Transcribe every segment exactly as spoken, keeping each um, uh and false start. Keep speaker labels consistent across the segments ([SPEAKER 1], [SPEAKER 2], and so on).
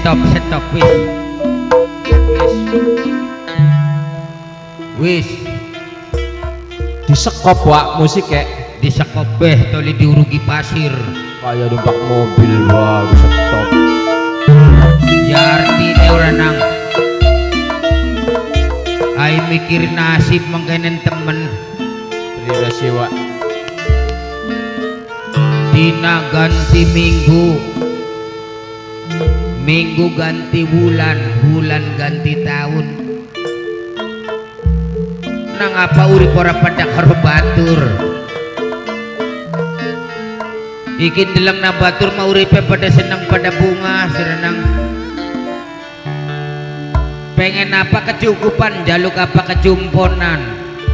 [SPEAKER 1] stop stop wis wis
[SPEAKER 2] disekop wak musik kayak
[SPEAKER 1] disekop beh toli diurugi pasir
[SPEAKER 2] kayak numpak mobil wah bisa stop
[SPEAKER 1] ya artinya orang nang ay mikir nasib mengkenen temen
[SPEAKER 2] terima kasih wak
[SPEAKER 1] dina ganti minggu minggu ganti bulan bulan ganti tahun nang apa urip ora pada karo batur iki deleng na batur mah uripe pada seneng pada bunga serenang pengen apa kecukupan jaluk apa kejumponan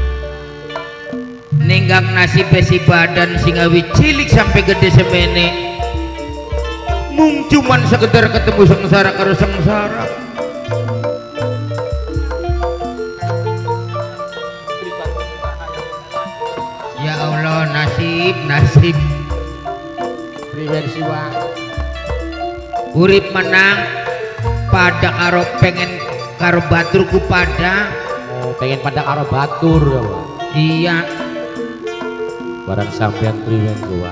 [SPEAKER 1] ninggang nasib si badan singawi cilik sampai gede semene mung cuman sekedar ketemu sengsara karo sengsara ya Allah nasib nasib
[SPEAKER 2] pribadi wak
[SPEAKER 1] urip menang pada karo pengen karo baturku pada
[SPEAKER 2] oh pengen pada karo batur ya wak
[SPEAKER 1] iya
[SPEAKER 2] barang sampean pribadi wak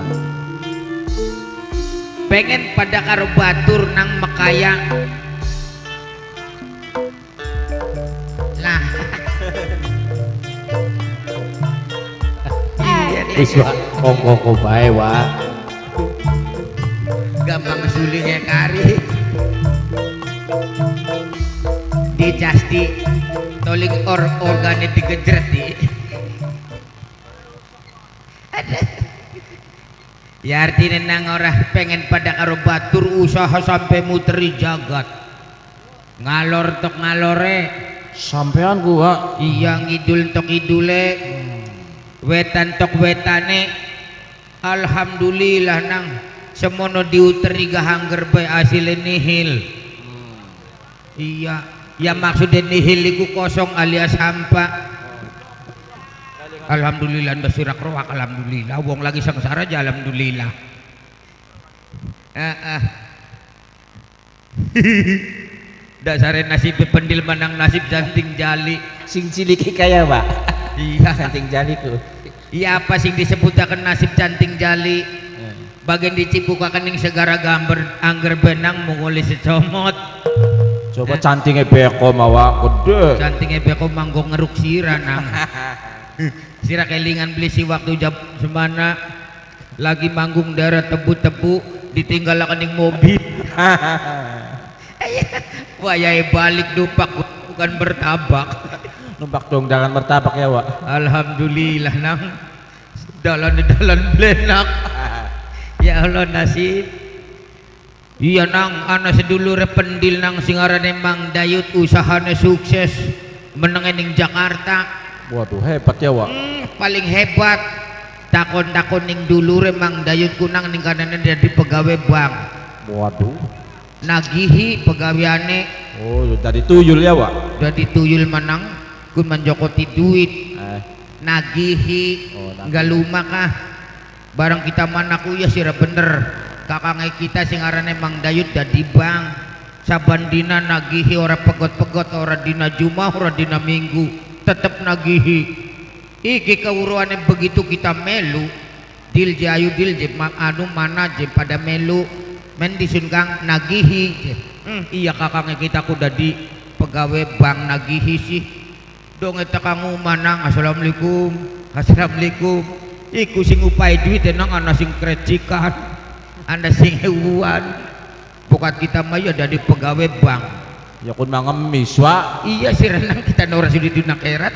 [SPEAKER 1] pengen pada karo batur nang Mekaya lah
[SPEAKER 2] wis wak kongko bae wak
[SPEAKER 1] gampang sulingnya kari dicasti toling or organnya digejret di ya artinya nang orang pengen pada karo batur usaha sampai muteri jagat ngalor tok ngalore
[SPEAKER 2] sampean gua
[SPEAKER 1] iya ngidul tok idule wetan tok wetane alhamdulillah nang semono diuteri gahangger bae asile nihil iya ya maksudnya nihil iku kosong alias hampa alhamdulillah ndak sirak roak alhamdulillah wong lagi sengsara aja alhamdulillah ah ah dasare nasib pendil menang nasib janting jali
[SPEAKER 2] sing ciliki kaya pak
[SPEAKER 1] iya
[SPEAKER 2] janting jali tuh
[SPEAKER 1] iya apa sing disebutakan nasib janting jali bagian dicipukakan yang segara gambar angger benang menguli secomot
[SPEAKER 2] coba eh. cantingnya beko mawa gede
[SPEAKER 1] cantingnya beko manggo ngeruk sira nang sira kelingan beli si waktu jam semana lagi manggung daerah tebu-tebu ditinggal kening mobil wayai balik numpak bukan bertabak
[SPEAKER 2] numpak dong jangan bertabak ya wak
[SPEAKER 1] alhamdulillah nang dalan-dalan blenak ya Allah nasib iya nang anak sedulure pendil nang singarane Mang Dayut usahane sukses meneng ning Jakarta
[SPEAKER 2] waduh hebat ya wak
[SPEAKER 1] hmm, paling hebat takon-takon ning dulure Mang Dayut kunang ning kanane jadi pegawai bank
[SPEAKER 2] waduh
[SPEAKER 1] nagihi pegawaiane
[SPEAKER 2] oh dari tuyul ya wak
[SPEAKER 1] jadi tuyul menang kun menjokoti duit
[SPEAKER 2] eh.
[SPEAKER 1] nagihi oh, nggak lumak ah barang kita manaku ya sira bener kakangnya kita sing arane Mang Dayut dadi bang saban dina nagihi ora pegot-pegot ora dina Jumat ora dina Minggu tetep nagihi iki kewuruane begitu kita melu dil jayu dil je anu mana je pada melu men disun kang nagihi hmm, iya kakangnya kita ku dadi pegawai bank nagihi sih dong eta kang manang assalamualaikum assalamualaikum iku sing upai duit nang ana sing krecikan ana sing heuan bukat kita mah ya dari pegawai bank
[SPEAKER 2] ya kun mangemis wak
[SPEAKER 1] iya sih renang kita ora sudi dina akhirat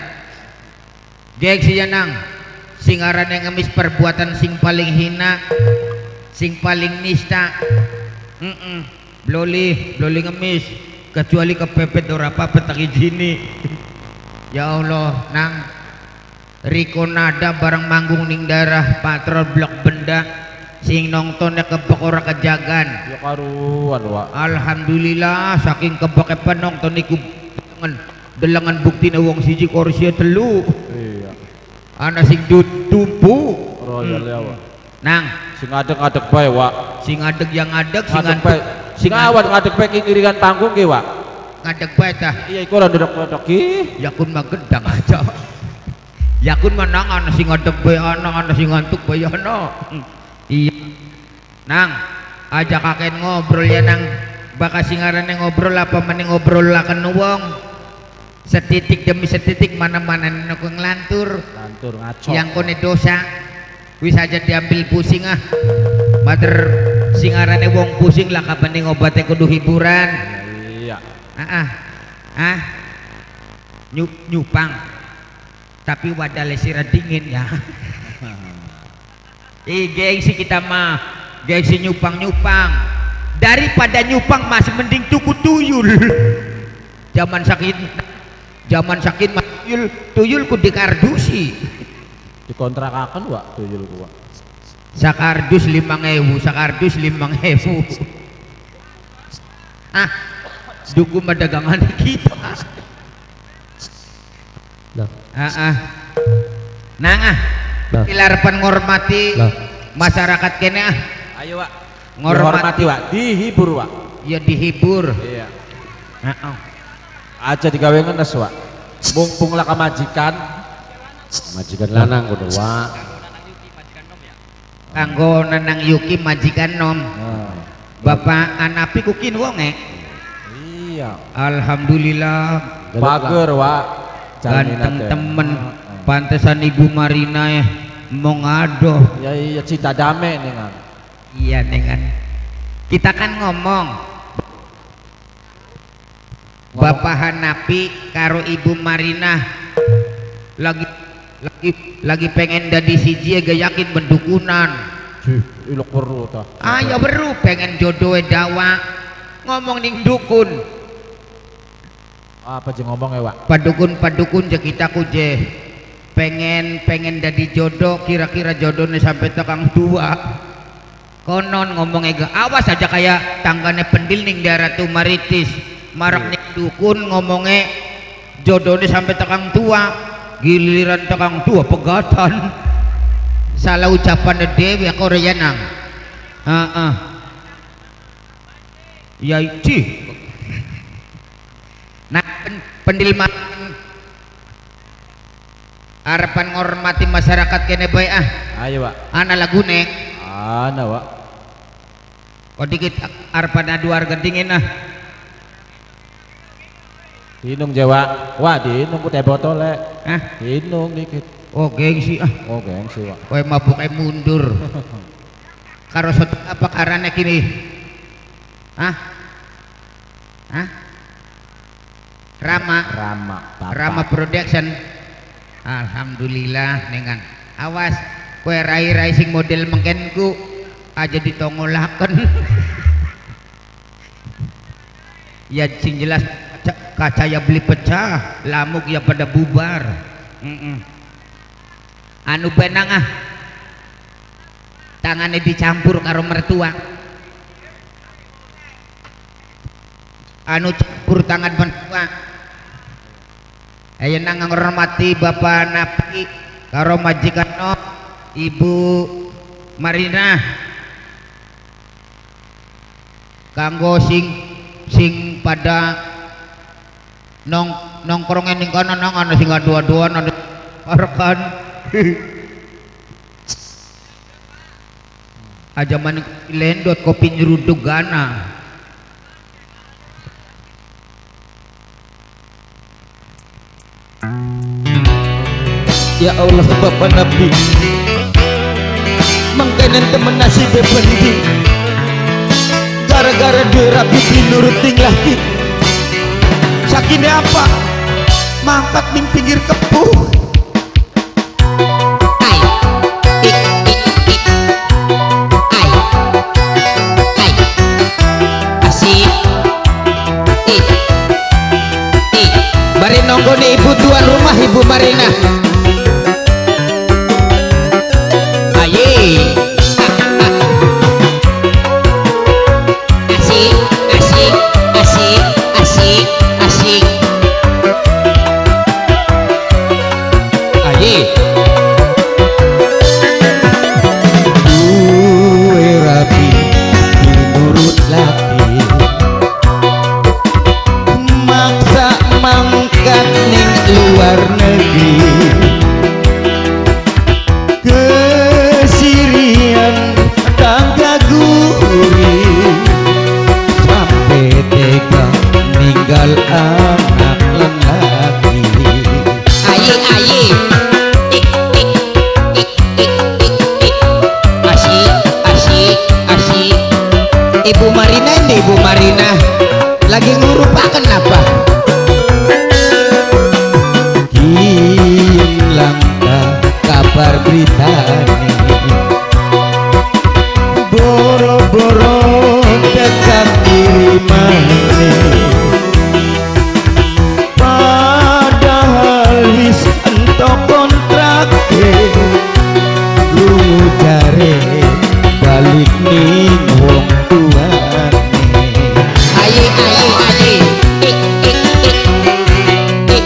[SPEAKER 1] gek sih nang sing arane ngemis perbuatan sing paling hina sing paling nista mm -mm. bloli bloli ngemis kecuali kepepet ora apa-apa tak izini ya Allah nang Riko nada bareng manggung ning daerah patrol blok benda sing nongtonnya kebek ora kejagan
[SPEAKER 2] ya karuan wak
[SPEAKER 1] alhamdulillah saking kebeke penonton iku delengan buktine wong siji kursi telu
[SPEAKER 2] iya
[SPEAKER 1] ana sing tumpu
[SPEAKER 2] royal ya wak
[SPEAKER 1] nang
[SPEAKER 2] sing adek-adek bae wak
[SPEAKER 1] sing adeg yang adeg sing
[SPEAKER 2] adek bae Sing awan ngadeg bae iringan panggung ki, Wak.
[SPEAKER 1] Ngadeg bae tah.
[SPEAKER 2] Iya iku ora ndodok-ndodok ki.
[SPEAKER 1] Ya kun mah gendang aja. Ya kun menang ana sing ngadeg bae ana, ana sing ngantuk bae ana. Iya. Nang, ajak kakek ngobrol ya nang. Bakal singarane ngobrol apa mending ngobrol lakan wong. Setitik demi setitik mana-mana nang ngelantur.
[SPEAKER 2] Lantur ngaco.
[SPEAKER 1] Yang kone dosa. Wis aja diambil pusing ah. Mater singarane wong pusing lah kabanding obatnya kudu hiburan.
[SPEAKER 2] Iya.
[SPEAKER 1] Ah ah. Ah. Nyup nyupang. Tapi wadale sira dingin ya. Ih gengsi kita mah. Gengsi nyupang-nyupang. Daripada nyupang masih mending tuku tuyul. Zaman sakit zaman sakit mah tuyul tuyul ku dikardusi.
[SPEAKER 2] Dikontrak-akan, Wak, tuyul ku, Wak.
[SPEAKER 1] Sakardus limang ewu, sakardus limang ewu. Ah, duku madagangan kita. Ah, ah. Nang ah, ilarepan ngormati masyarakat kene ah.
[SPEAKER 2] Ayo, Wak.
[SPEAKER 1] Ngormati,
[SPEAKER 2] Wak. Dihibur, Wak.
[SPEAKER 1] Ya dihibur.
[SPEAKER 2] Iya.
[SPEAKER 1] Heeh.
[SPEAKER 2] Aja digawe ngenes, Wak. Mumpung lah majikan. Majikan lanang kudu, Wak.
[SPEAKER 1] Kanggo Nanang Yuki majikan nom.
[SPEAKER 2] Nah.
[SPEAKER 1] Bapak anapi kukin wonge.
[SPEAKER 2] Iya.
[SPEAKER 1] Alhamdulillah.
[SPEAKER 2] Pager, Wak.
[SPEAKER 1] Ganteng temen. Pantesan Ibu Marina ya mau ngado.
[SPEAKER 2] Ya iya cita dame nih kan.
[SPEAKER 1] Iya dengan kita kan ngomong Bapak Hanapi karo Ibu Marina lagi lagi lagi pengen dadi siji ga yakin bendukunan.
[SPEAKER 2] Ilok perlu ta.
[SPEAKER 1] Ah ya beru pengen jodohe dawa ngomong ning dukun.
[SPEAKER 2] Apa je ngomong ya, Wak?
[SPEAKER 1] Padukun-padukun je kita ku je pengen pengen dadi jodoh kira-kira jodohnya sampai tekang tua. Konon ngomongnya ga awas aja kayak tanggane pendil ning daerah tuh Maritis. Marak ning dukun ngomongnya jodohnya sampai tekang tua. Giliran tekang tua pegatan. Salah ucapan dewi aku reyanang. Heeh. Ya ci. Nah pendil makan harapan ngormati masyarakat kene bae ah.
[SPEAKER 2] Ayo, Wak.
[SPEAKER 1] Ana lagune.
[SPEAKER 2] Ana, Wak.
[SPEAKER 1] Kok dikit harapan adu harga dingin ah.
[SPEAKER 2] Dinung Jawa. Wah, dinung ku teh botol le.
[SPEAKER 1] Hah?
[SPEAKER 2] Dinung dikit.
[SPEAKER 1] Oh gengsi ah.
[SPEAKER 2] Oh, gengsi, Wak.
[SPEAKER 1] Kowe mabuk ae mundur. Karo sot apa karane kini? Hah? Hah? Rama.
[SPEAKER 2] Rama. Bapak.
[SPEAKER 1] Rama Production. Alhamdulillah dengan awas kowe rai-rai sing model mengkenku aja ditongolaken. Ya sing jelas kaca ya beli pecah, lamuk ya pada bubar. Mm -mm. Anu benang ah. Tangannya dicampur karo mertua. Anu campur tangan mertua. Ayo nang ngormati Bapak Napi karo majikan Ibu Marina kanggo sing sing pada nong nongkrongnya ning kana nang ana sing adu-aduan ana rekan aja maning lendot kopi nyeruduk gana. Ya Allah Bapak Nabi mangkenen temen nasib bendi gara-gara dia rapi nurut tinglah kita sakitnya apa mangkat ning pinggir kepuh ay ik ik ik ay ay asik ik ik bari nonggone ibu tuan rumah Ibu Marina. Asik, asik, asik, asik, asik. Aye. Duwe rapi, nurut laki.
[SPEAKER 3] luar negeri, kesirian tangga guri, sampai tega ninggal anak lelaki.
[SPEAKER 1] Aye aye ik ik ik ik ik ik asik asik asik. Ibu Marina ini Ibu Marina lagi ngurupaken apa?
[SPEAKER 3] Kian langka kabar berita ini, boro-boro dekat kirimannya, padahal wis entok kontrak lu jare balik ning wong tuane.
[SPEAKER 1] Aye aye aye ik ik ik ik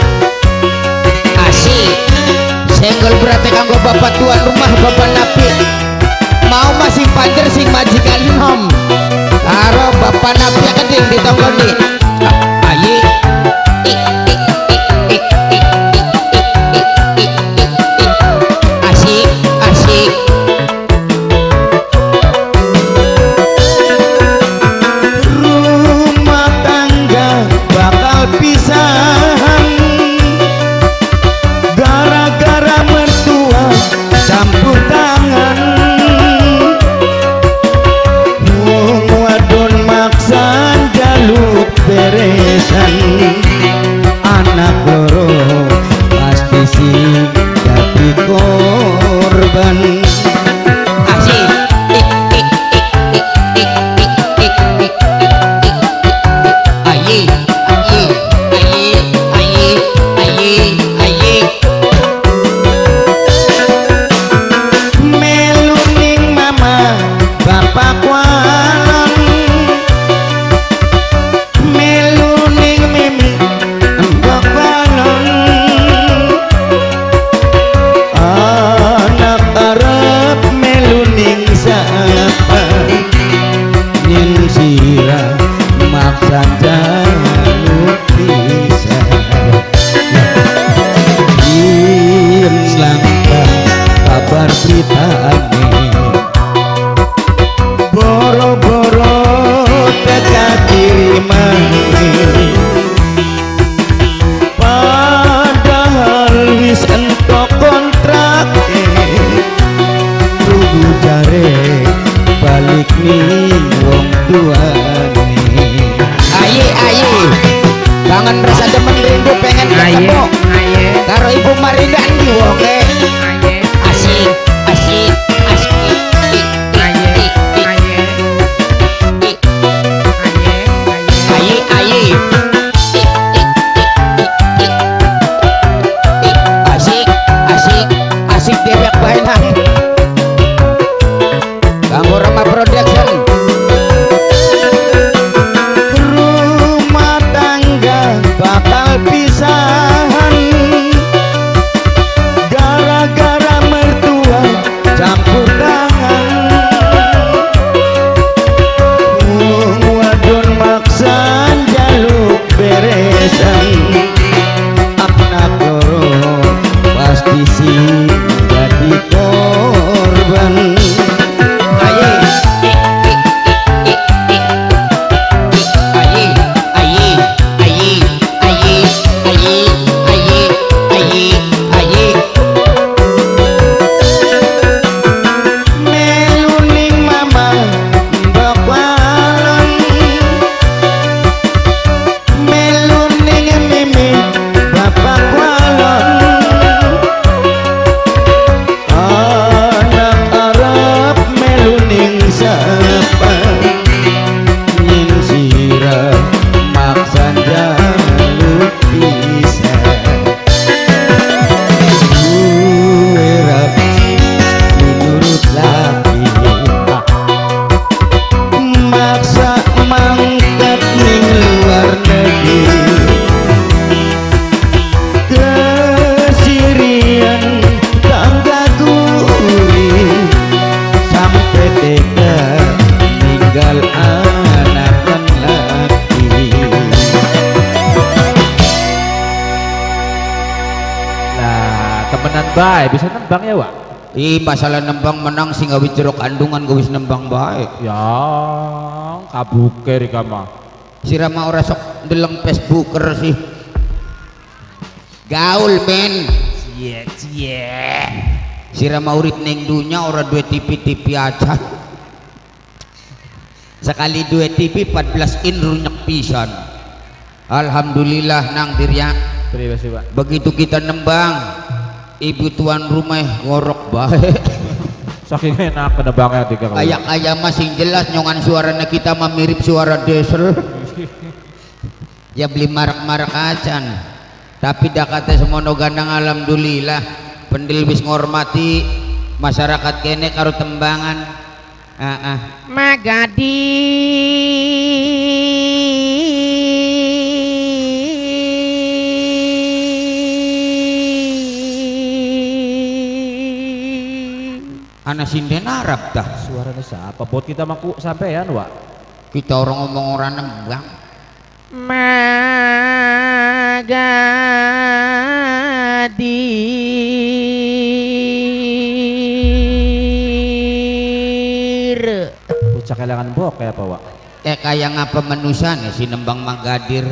[SPEAKER 1] asik. Senggol berarti kanggo bapak tuan rumah bapak Napi mau masih panjer sing majikan nom karo bapak Napi keding ditonggoni. Aye ik ik ik ik ik ik ik ik ik asik asik.
[SPEAKER 3] Rumah tangga bakal pisahan gara-gara mertua campur tangan. Wong wadon maksa jaluk beresan, anak loro pasti sing jadi korban.
[SPEAKER 1] Asik ik ik ik ik ik ik ik ik aye aye aye aye aye aye.
[SPEAKER 3] Melu ning mama bapak walon, melu ning mimi mbok balon, anak arep melu ning sapa, yen sira maksa jaluk pisah. Yen langka kabar berita aneh, boro-boro teka kirimane, padahal wis entok kontrak rugu jare balik ning wong tuane.
[SPEAKER 1] Aye aye kangen rasa demen rindu pengen ketemu karo Ibu Marina ndi wonge. Asik asik asik ik aye aye aye aye asik asik asik dewek bae nang kanggo Rama Production.
[SPEAKER 3] Rumah tangga bakal pisahan
[SPEAKER 2] temenan bae bisa nembang ya Wak.
[SPEAKER 1] Ih masalah nembang menang sing gawe jeruk kandungan gue wis nembang bae.
[SPEAKER 2] Ya kabuker ika mah.
[SPEAKER 1] Sirama ora sok ndeleng Facebooker sih. Gaul men.
[SPEAKER 2] Cie cie.
[SPEAKER 1] Sirama urip ning dunya ora duwe T V-T V aja. Sekali duwe T V empat belas in runyek pisan. Alhamdulillah nang dirya.
[SPEAKER 2] Terima kasih Pak.
[SPEAKER 1] Begitu kita nembang, ibu tuan rumah ngorok bae.
[SPEAKER 2] Saking enak penebangnya tiga kali.
[SPEAKER 1] Kayak masih jelas nyongan suaranya kita mah mirip suara diesel. Ya beli marak-marak acan. Tapi dah kata semono gandang alhamdulillah. Pendil wis ngormati masyarakat kene karo tembangan. Ah ah.
[SPEAKER 4] Magadi
[SPEAKER 1] Anak sinden Arab dah.
[SPEAKER 2] Suaranya siapa? Buat kita maku sampean Wak.
[SPEAKER 1] Kita orang ngomong orang nembang.
[SPEAKER 4] Magadir.
[SPEAKER 2] Bocah kelangan bok kayak apa Wak?
[SPEAKER 1] Eh kayak ngapa manusia nih si nembang Magadir.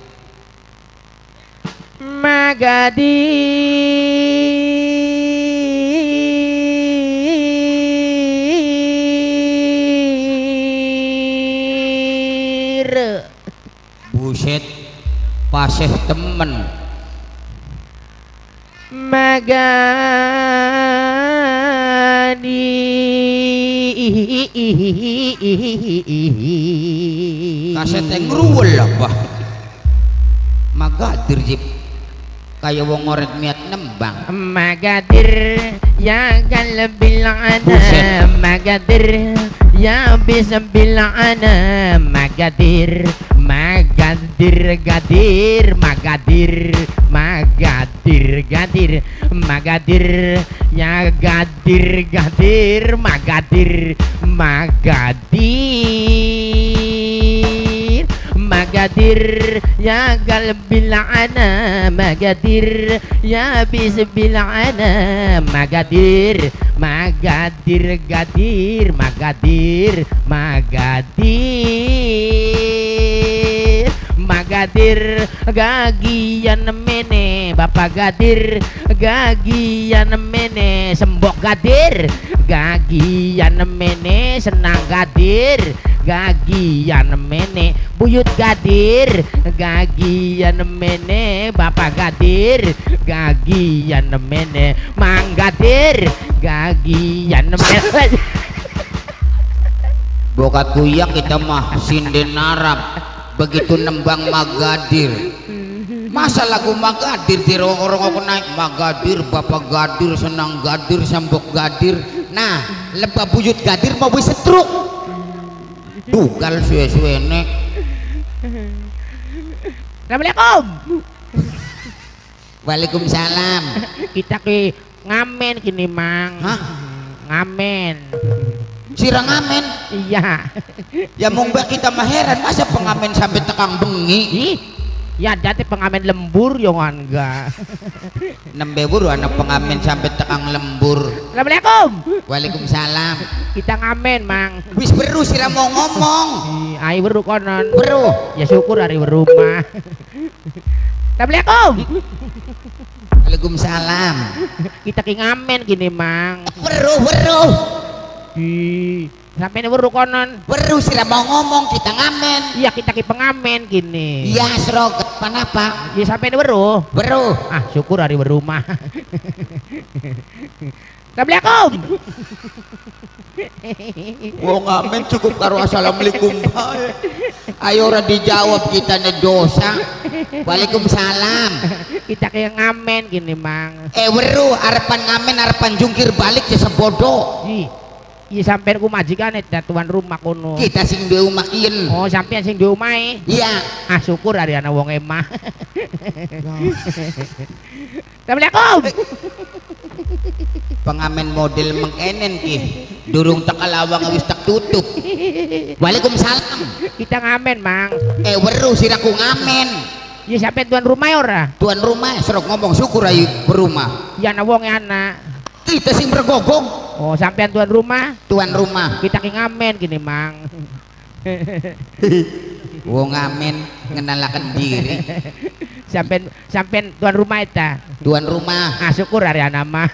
[SPEAKER 4] Magadir.
[SPEAKER 1] Buset paseh temen.
[SPEAKER 4] Magadi.
[SPEAKER 1] Kaset yang ruwel lah bah. Magadir jip. Kayak wong ngoret niat nembang.
[SPEAKER 4] Magadir ya kan bilang ana
[SPEAKER 1] Buset.
[SPEAKER 4] Magadir ya bisa bilang ana Magadir Magadir gadir Magadir Magadir gadir Magadir ya gadir gadir Magadir Magadir Magadir ya gal bilang ana Magadir ya bisa bilang ana Magadir Magadir gadir Magadir Magadir Magadir gagian mene Bapak Gadir gagian mene Sembok Gadir gagian mene Senang Gadir gagian mene Buyut Gadir gagian mene Bapak Gadir gagian mene Mang Gadir gagian mene.
[SPEAKER 1] Bokat kuyak kita mah sinden Arab. Begitu nembang Magadir. Masa lagu Magadir di orang-orang aku naik Magadir, Bapak Gadir, Senang Gadir, Sambok Gadir. Nah, lebah buyut Gadir mau wis setruk. Dugal suwe-suwe nek.
[SPEAKER 4] Assalamualaikum.
[SPEAKER 1] Waalaikumsalam.
[SPEAKER 4] Kita ke ngamen kini mang.
[SPEAKER 1] Hah?
[SPEAKER 4] Ngamen.
[SPEAKER 1] Sirang ngamen.
[SPEAKER 4] Iya.
[SPEAKER 1] Ya mong ba kita maheran masa pengamen sampai tekang bengi.
[SPEAKER 4] Ih, ya dati pengamen lembur yang enggak.
[SPEAKER 1] Nembe buru anak pengamen sampai tekang lembur.
[SPEAKER 4] Assalamualaikum.
[SPEAKER 1] Waalaikumsalam.
[SPEAKER 4] Kita ngamen mang.
[SPEAKER 1] Wis beru sira mau ngomong.
[SPEAKER 4] Ih, ai weru konon.
[SPEAKER 1] Beru.
[SPEAKER 4] Ya syukur hari berumah. Assalamualaikum.
[SPEAKER 1] Waalaikumsalam.
[SPEAKER 4] Kita ke ngamen gini mang.
[SPEAKER 1] Beru beru.
[SPEAKER 4] Ih, sampai weru konon.
[SPEAKER 1] Beru sira mau ngomong kita ngamen.
[SPEAKER 4] Iya kita ke pengamen gini.
[SPEAKER 1] Iya serog panapa?
[SPEAKER 4] Ya sampai weru.
[SPEAKER 1] Beru.
[SPEAKER 4] Ah syukur hari berumah. Assalamualaikum.
[SPEAKER 1] Wong ngamen cukup karo assalamualaikum bae. Ayo ora dijawab kita ne dosa. Waalaikumsalam.
[SPEAKER 4] Kita kayak ngamen gini mang.
[SPEAKER 1] Eh weru arepan ngamen arepan jungkir balik ya sebodoh.
[SPEAKER 4] Ih, iya sampai ku majikan eta tuan rumah kono.
[SPEAKER 1] Kita sing duwe omah ien.
[SPEAKER 4] Oh sampean sing di omahe.
[SPEAKER 1] Iya.
[SPEAKER 4] Ah syukur hari ana wong emah. Assalamualaikum.
[SPEAKER 1] Pengamen model mengkenen ki. Durung tak kalawang wis tak tutup. Waalaikumsalam.
[SPEAKER 4] Kita ngamen mang.
[SPEAKER 1] Eh weru sira ku ngamen.
[SPEAKER 4] Iya sampai tuan rumah ya ora.
[SPEAKER 1] Tuan rumah serok ngomong syukur ayu berumah.
[SPEAKER 4] Iya na wong anak.
[SPEAKER 1] Kita sing bergogong.
[SPEAKER 4] Oh sampean tuan rumah.
[SPEAKER 1] Tuan rumah.
[SPEAKER 4] Kita ki ngamen gini mang.
[SPEAKER 1] Wong ngamen ngenalakan diri.
[SPEAKER 4] Sampean sampean tuan rumah eta.
[SPEAKER 1] Tuan rumah.
[SPEAKER 4] Ah syukur hari nama.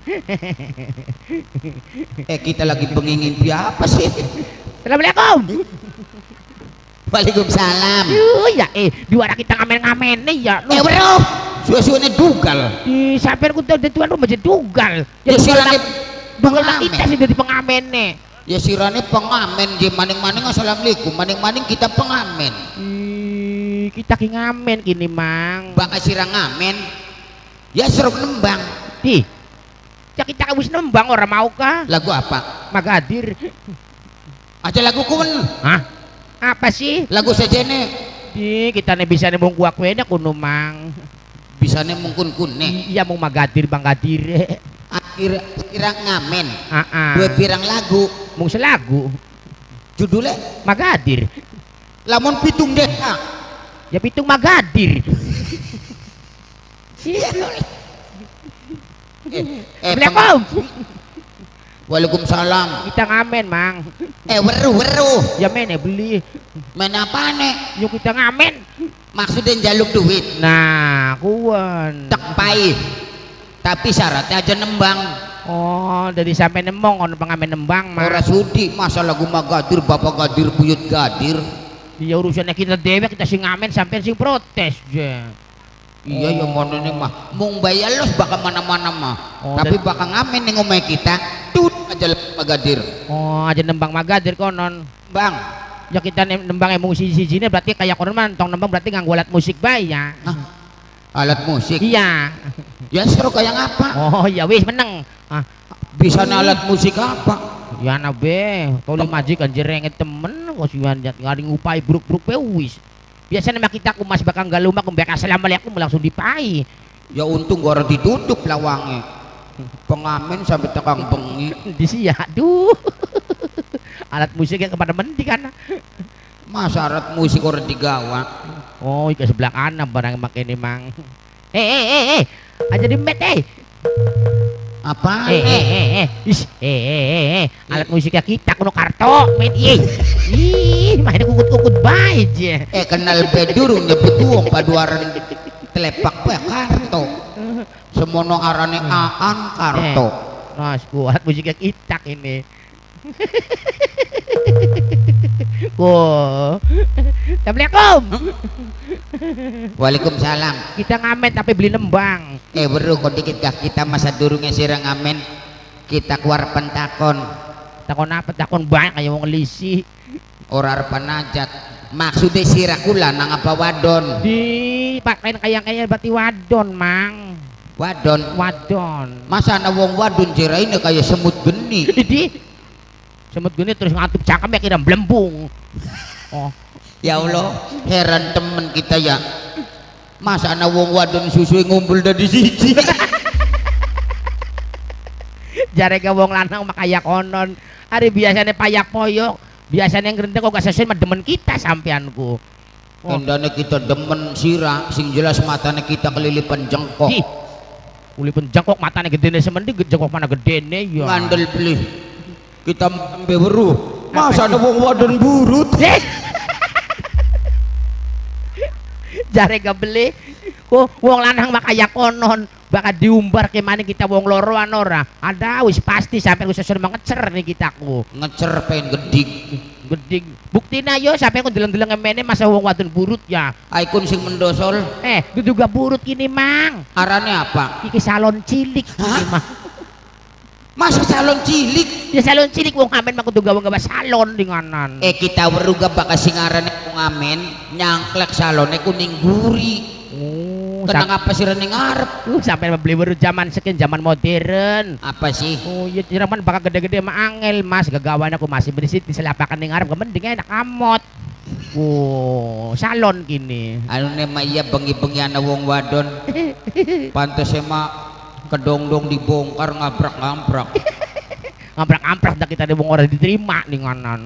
[SPEAKER 1] Eh kita lagi pengingin apa sih?
[SPEAKER 4] Assalamualaikum.
[SPEAKER 1] Waalaikumsalam.
[SPEAKER 4] Yuh ya eh dua orang kita ngamen-ngamen nih ya.
[SPEAKER 1] Eh bro, suasana dugal.
[SPEAKER 4] Di sampean ku tuh tuan rumah jadi dugal.
[SPEAKER 1] Ya
[SPEAKER 4] Jadi
[SPEAKER 1] sirane
[SPEAKER 4] dugal
[SPEAKER 1] pengamen.
[SPEAKER 4] kita sih jadi pengamen nih.
[SPEAKER 1] Ya sirane pengamen je maning-maning assalamualaikum, maning-maning kita pengamen.
[SPEAKER 4] Ih, kita ki ngamen gini mang.
[SPEAKER 1] Baka sirang ngamen. Ya serok nembang.
[SPEAKER 4] Di. Ya kita kabus nembang orang mau kah?
[SPEAKER 1] Lagu apa?
[SPEAKER 4] Magadir.
[SPEAKER 1] Aja lagu kun.
[SPEAKER 4] Hah? Apa sih?
[SPEAKER 1] Lagu sejene.
[SPEAKER 4] Di kita nih bisa nih mung kuak kuenya kuno mang.
[SPEAKER 1] Bisane mungkun kune.
[SPEAKER 4] Iya mau magadir bang gadir.
[SPEAKER 1] Akhir pirang ngamen.
[SPEAKER 4] Ah ah.
[SPEAKER 1] Dua pirang lagu.
[SPEAKER 4] Mung selagu.
[SPEAKER 1] Judulnya
[SPEAKER 4] Magadir.
[SPEAKER 1] lamun pitung deka.
[SPEAKER 4] Ya pitung magadir.
[SPEAKER 1] Eh, eh
[SPEAKER 4] Assalamualaikum.
[SPEAKER 1] Waalaikumsalam.
[SPEAKER 4] Kita ngamen mang.
[SPEAKER 1] Eh weru weru.
[SPEAKER 4] Ya men ya beli.
[SPEAKER 1] Main apa nek?
[SPEAKER 4] Yuk kita ngamen.
[SPEAKER 1] Maksudnya jaluk duit.
[SPEAKER 4] Nah, kuan.
[SPEAKER 1] Tekpai. Tapi syaratnya aja nembang.
[SPEAKER 4] Oh, dari sampai nemong on pengamen nembang mah.
[SPEAKER 1] Ora sudi masa lagu magadir bapak gadir buyut gadir.
[SPEAKER 4] Iya urusannya kita dewe kita sing ngamen sampai sing protes je.
[SPEAKER 1] Iya ya mana nih mah. Mung bayar los bakal mana-mana mah.
[SPEAKER 4] Oh,
[SPEAKER 1] tapi
[SPEAKER 4] dan-
[SPEAKER 1] bakal ngamen nih ngomong kita. Tut aja magadir.
[SPEAKER 4] Oh, aja nembang magadir konon.
[SPEAKER 1] Bang.
[SPEAKER 4] Ya kita nem- nembang emang siji-sijine berarti kayak konon mantong nembang berarti nganggo alat musik bae ya.
[SPEAKER 1] Ah, alat musik.
[SPEAKER 4] Iya.
[SPEAKER 1] Ya seru kayak apa?
[SPEAKER 4] Oh, ya wis meneng. Ah,
[SPEAKER 1] Bisa na alat musik apa?
[SPEAKER 4] ya nabe, toli majikan jerenget temen kok sian ngaring upai bruk-bruk pe wis. Biasanya mah kita kumas bakal galuma kumbek assalamualaikum langsung dipai.
[SPEAKER 1] Ya untung gua orang ditutup lawangnya. Pengamen sampai tekang bengi.
[SPEAKER 4] Di sia, aduh. Alat musik yang kepada menti kan.
[SPEAKER 1] Masa alat musik orang digawa.
[SPEAKER 4] Oh, ke sebelah kanan barang makin mang. Eh eh eh eh. Aja di met eh.
[SPEAKER 1] Apa?
[SPEAKER 4] Eh eh eh eh. Is, eh eh eh eh. Alat musiknya kita kuno karto, men ieu. Ih, mah ada kukut-kukut bae je.
[SPEAKER 1] Eh kenal bedurung nyebut uang paduaran telepak pe karto. Semono arane aan karto.
[SPEAKER 4] Mas, ku alat musiknya kita ini. Ko. Assalamualaikum.
[SPEAKER 1] Waalaikumsalam.
[SPEAKER 4] Kita ngamen tapi beli nembang.
[SPEAKER 1] Eh bro kok dikit kah kita masa durungnya sirang ngamen. Kita keluar pentakon.
[SPEAKER 4] Takon apa? Takon banyak kayak wong lisi.
[SPEAKER 1] Ora arep panajat. Maksudnya sirakula nang apa wadon.
[SPEAKER 4] Di pakaian kayak kayak berarti wadon, Mang.
[SPEAKER 1] Wadon.
[SPEAKER 4] Wadon.
[SPEAKER 1] Masa ana wong wadon jera ini kayak semut geni.
[SPEAKER 4] Di semut gini terus ngatup cangkem ya kira belembung. Oh,
[SPEAKER 1] Ya Allah, heran temen kita ya. Masa ana wong wadon susu ngumpul dari siji.
[SPEAKER 4] jare ke wong lanang makaya konon. Hari biasanya payak poyok, biasanya yang rendeng kok gak sesuai sama demen kita sampeanku. Oh.
[SPEAKER 1] Endane kita demen sira, sing jelas matane kita kelilipan jengkok.
[SPEAKER 4] Ih, ulipun jengkok matanya gede nih semendi jengkok mana gede nih ya.
[SPEAKER 1] Ngandel beli. Kita mbe weruh. Masa ada wong wadon burut.
[SPEAKER 4] Eh. Jare gak beli, kok wong lanang makaya konon bakal diumbar ke mana kita wong loroan ora. Ada wis pasti sampai wis sesuai mengecer nih kita ku.
[SPEAKER 1] Ngecer pengen gedik.
[SPEAKER 4] Gede. Buktina yo sampai ku deleng-deleng emene masa wong wadon burut ya.
[SPEAKER 1] Aikun sing mendosol.
[SPEAKER 4] Eh, diduga burut ini mang.
[SPEAKER 1] Arane apa?
[SPEAKER 4] Iki salon cilik ini mah.
[SPEAKER 1] Masa salon cilik.
[SPEAKER 4] Ya salon cilik wong amen mah kudu gawa-gawa salon dinganan.
[SPEAKER 1] Eh kita weruh gak baka singarane wong amen nyangklek salone kuning guri.
[SPEAKER 4] Oh,
[SPEAKER 1] Tenang apa sih rening ngarep?
[SPEAKER 4] uh, sampai beli baru zaman sekian zaman modern.
[SPEAKER 1] Apa sih?
[SPEAKER 4] Oh iya ciraman bakal gede-gede mah angel mas gagawan aku masih berisik di selapakan ning arep mending enak amot. Oh, salon gini.
[SPEAKER 1] Anu nema iya bengi-bengi ana wong wadon. Pantes mah kedong-dong dibongkar ngabrak-ngabrak.
[SPEAKER 4] Ngabrak-amprak dah kita di wong ora diterima ning anan.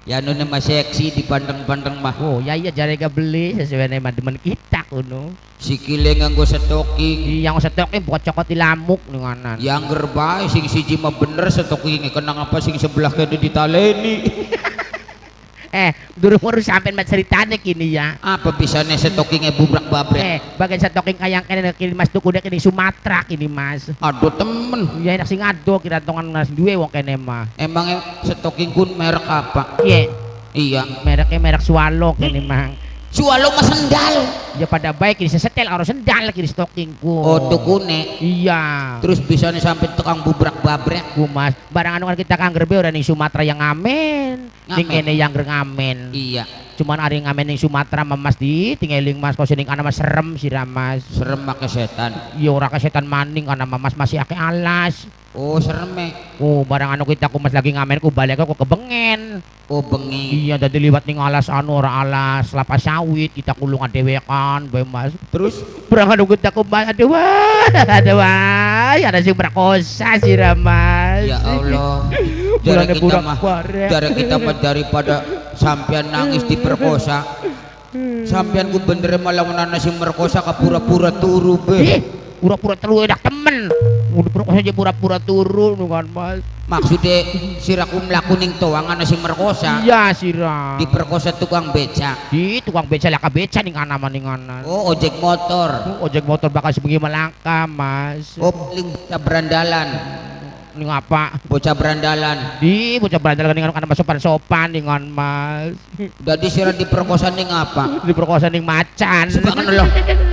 [SPEAKER 1] Ya anu mah seksi dipandang-pandang mah.
[SPEAKER 4] Oh ya iya jare ga beli sesuai dengan demen kita kuno.
[SPEAKER 1] Sikile nganggo stocking.
[SPEAKER 4] Yang stoknya buat cokot di lamuk denganan.
[SPEAKER 1] Yang gerbai sing siji mah bener stocking kenang apa sing sebelah kene ditaleni.
[SPEAKER 4] Eh, durung urus sampean mat ceritane kini ya.
[SPEAKER 1] Apa bisane stokingnya bubrak babrek?
[SPEAKER 4] Eh, bagian stocking kayang kene kini Mas Dukune kini Sumatera kini Mas.
[SPEAKER 1] Aduh temen.
[SPEAKER 4] Ya enak sing ado kira tongan Mas duwe wong kene mah.
[SPEAKER 1] Emangnya stocking kun merek apa?
[SPEAKER 4] Iya.
[SPEAKER 1] Iya.
[SPEAKER 4] Mereknya merek Swallow kini Mang.
[SPEAKER 1] Swallow mah sendal.
[SPEAKER 4] Ya pada baik ini sesetel orang sendal kini stockingku.
[SPEAKER 1] Oh tukune.
[SPEAKER 4] Iya.
[SPEAKER 1] Terus bisa nih sampai tukang bubrak babrek.
[SPEAKER 4] Ku Mas, barang anu kan kita kangger be udah ning Sumatera yang ngamen. Ning
[SPEAKER 1] Ngamen.
[SPEAKER 4] kene yang ngamen.
[SPEAKER 1] Iya.
[SPEAKER 4] Cuman ada yang ngamen ning Sumatera mah Mas di tinggaling Mas kok ning kana Mas serem sira Mas.
[SPEAKER 1] Serem make setan.
[SPEAKER 4] Iya ora kesetan maning kana Mas masih ake alas.
[SPEAKER 1] Oh serem eh.
[SPEAKER 4] Oh barang anu kita ku Mas lagi ngamen ku balik aku kebengen.
[SPEAKER 1] Oh bengi.
[SPEAKER 4] Iya dadi liwat ning alas anu ora alas lapas sawit kita kulung dewekan bae Mas.
[SPEAKER 1] Terus
[SPEAKER 4] Barang anu kita ku Mas aduh wah, aduh wah, ada sing berkosa sira Mas.
[SPEAKER 1] ya Allah. Jare
[SPEAKER 4] Bulane
[SPEAKER 1] kita
[SPEAKER 4] burak
[SPEAKER 1] mah
[SPEAKER 4] barek.
[SPEAKER 1] jare kita mah daripada sampean nangis diperkosa. Sampean ku bener malah menana sing merkosa ka pura-pura turu be.
[SPEAKER 4] Ih, pura-pura telu enak temen. Udah berkosa aja pura-pura turu kan Mas.
[SPEAKER 1] Maksudnya siraku mlaku ning towangan sing merkosa.
[SPEAKER 4] Iya sira.
[SPEAKER 1] Diperkosa tukang beca.
[SPEAKER 4] Di tukang beca laka beca ning ana ning ana.
[SPEAKER 1] Oh ojek motor.
[SPEAKER 4] Ojek motor bakal sebengi melangka Mas.
[SPEAKER 1] Oh paling bocah berandalan.
[SPEAKER 4] Ning apa?
[SPEAKER 1] Bocah berandalan.
[SPEAKER 4] Di bocah berandal dengan kana sopan-sopan dengan Mas.
[SPEAKER 1] Jadi sira diperkosa ning apa?
[SPEAKER 4] Diperkosa ning macan.
[SPEAKER 1] Sebakan loh.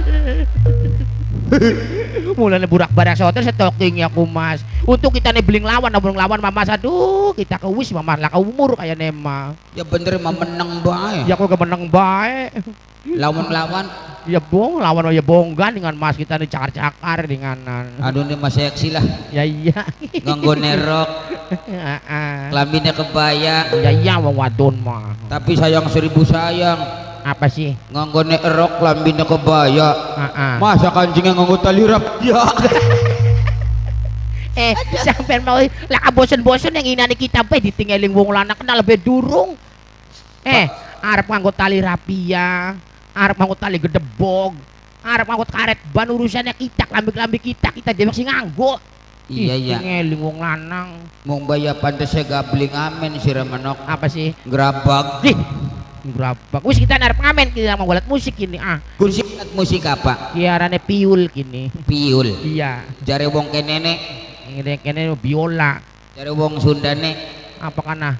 [SPEAKER 4] Mulane burak barak hotel stokingnya ku Mas. Untuk kita nih beling lawan, beling lawan Mas aduh kita kewis Mama lah umur kayak nema.
[SPEAKER 1] Ya bener mah menang bae.
[SPEAKER 4] Ya aku kemenang bae.
[SPEAKER 1] Lawan-lawan.
[SPEAKER 4] Ya bong lawan ya bonggan dengan Mas kita nih cakar-cakar denganan.
[SPEAKER 1] Aduh nih mas seksi lah.
[SPEAKER 4] Ya iya.
[SPEAKER 1] Nganggo nerok.
[SPEAKER 4] Heeh.
[SPEAKER 1] Kelaminnya kebaya.
[SPEAKER 4] Ya iya wong wadon mah.
[SPEAKER 1] Tapi sayang seribu sayang.
[SPEAKER 4] Apa sih?
[SPEAKER 1] Nganggo nerok kelaminnya kebaya.
[SPEAKER 4] Heeh.
[SPEAKER 1] Masa kancingnya nganggo tali rap? Ya.
[SPEAKER 4] Eh, sampean mau laka bosen-bosen yang inane kita bae ditinggalin wong lanang kenal lebih durung. Eh, arep nganggo tali rapia, arep nganggo tali gedebog, arep nganggo karet ban urusannya kita, klambi-klambi kita, kita dhewe sing nganggo.
[SPEAKER 1] Iya iya.
[SPEAKER 4] Ngeling wong lanang.
[SPEAKER 1] Mong baya pantes gabling amen sira menok.
[SPEAKER 4] Apa sih?
[SPEAKER 1] Gerabak.
[SPEAKER 4] Ih, berapa? Wis kita arep ngamen kita mau golat musik ini ah.
[SPEAKER 1] Kunci musik apa?
[SPEAKER 4] Kiarane piul kini.
[SPEAKER 1] Piul.
[SPEAKER 4] Iya.
[SPEAKER 1] Jare wong kenene,
[SPEAKER 4] Ini kene biola.
[SPEAKER 1] jare wong Sundane.
[SPEAKER 4] Apa kana?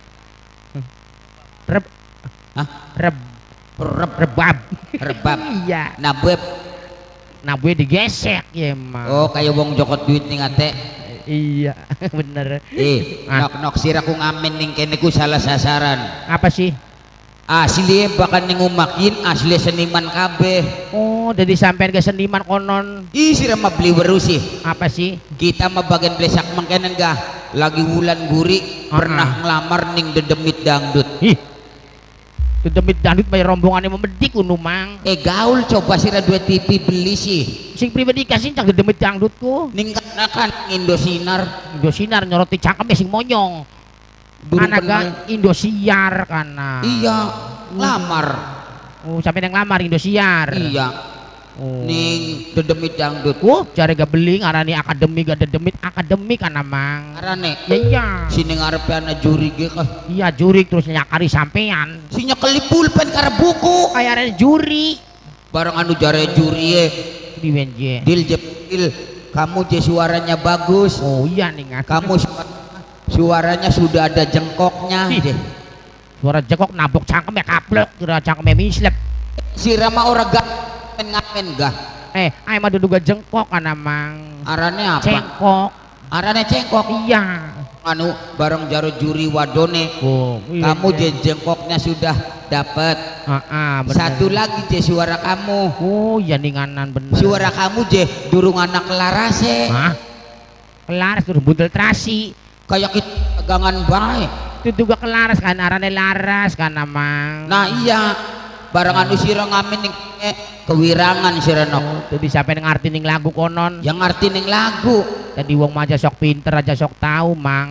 [SPEAKER 4] Reb
[SPEAKER 1] Hah?
[SPEAKER 4] reb
[SPEAKER 1] Reb
[SPEAKER 4] rebab.
[SPEAKER 1] rebab.
[SPEAKER 4] Iya.
[SPEAKER 1] Nabweb.
[SPEAKER 4] Nah gue digesek ya mah.
[SPEAKER 1] Oh kayak wong jokot duit ning ate.
[SPEAKER 4] Iya bener.
[SPEAKER 1] Eh,
[SPEAKER 4] Ah.
[SPEAKER 1] nok-nok sira ku ngamen ning kene ku salah sasaran.
[SPEAKER 4] Apa sih?
[SPEAKER 1] Asli bakal ning umakin asli seniman kabeh.
[SPEAKER 4] Oh jadi sampean ke seniman konon.
[SPEAKER 1] Ih sira mah beli weru sih.
[SPEAKER 4] Apa sih?
[SPEAKER 1] Kita mah bagian blesak mangkenen gah. Lagi wulan guri
[SPEAKER 4] Ah,
[SPEAKER 1] pernah
[SPEAKER 4] ah.
[SPEAKER 1] ngelamar ning dedemit dangdut.
[SPEAKER 4] Ih. Demit dangdut bayar rombongannya memedik unu mang.
[SPEAKER 1] Eh gaul coba sira dua T V beli sih.
[SPEAKER 4] Sing pribadi kasih cang demit dangdutku.
[SPEAKER 1] Ning kana kan Indosinar.
[SPEAKER 4] Indosiar nyoroti cangkem sing monyong.
[SPEAKER 1] Durung
[SPEAKER 4] Anaga Indosiar kana.
[SPEAKER 1] Iya, lamar.
[SPEAKER 4] Oh sampai yang lamar Indosiar.
[SPEAKER 1] Iya.
[SPEAKER 4] Oh.
[SPEAKER 1] Ning dedemit dangdut.
[SPEAKER 4] Oh cari gak beli ngarani akademi gak dedemit akademi kana mang.
[SPEAKER 1] Arane
[SPEAKER 4] Ya iya.
[SPEAKER 1] sini ngarepe ana juri ge kah.
[SPEAKER 4] Iya juri terus nyakari sampean.
[SPEAKER 1] Sinya kelip pulpen karena buku.
[SPEAKER 4] Kayak ada juri
[SPEAKER 1] Barang anu jare juri ye.
[SPEAKER 4] di W N J.
[SPEAKER 1] Dil jepil. Kamu je suaranya bagus.
[SPEAKER 4] Oh iya nih nggak.
[SPEAKER 1] Kamu su- suaranya sudah ada jengkoknya.
[SPEAKER 4] Ih.
[SPEAKER 1] deh.
[SPEAKER 4] Suara jekok nabok cangkem ya kaplok kira cangkem mislep.
[SPEAKER 1] Si Rama ora gak ngamen gah.
[SPEAKER 4] Eh, ayo mah duduga jengkok kana mang.
[SPEAKER 1] Arane apa?
[SPEAKER 4] Cengkok.
[SPEAKER 1] Arane cengkok.
[SPEAKER 4] Iya.
[SPEAKER 1] Anu bareng jaro juri wadone.
[SPEAKER 4] Oh, iya,
[SPEAKER 1] Kamu
[SPEAKER 4] iya.
[SPEAKER 1] je jengkoknya sudah dapat.
[SPEAKER 4] Ah, ah, bener.
[SPEAKER 1] Satu lagi je suara kamu.
[SPEAKER 4] Oh, iya ninganan bener.
[SPEAKER 1] Suara kamu je durung anak larase.
[SPEAKER 4] Hah? Kelaras tuh buntel terasi.
[SPEAKER 1] Kayak kita pegangan bae.
[SPEAKER 4] Itu juga kelaras kan arane laras kan mang.
[SPEAKER 1] Nah iya. Barang anu sira ngamen ning eh, kewirangan sira nok.
[SPEAKER 4] Oh, tuh di sampai ngarti ning lagu konon.
[SPEAKER 1] Yang arti ning lagu.
[SPEAKER 4] Tadi wong mah aja sok pinter aja sok tahu mang.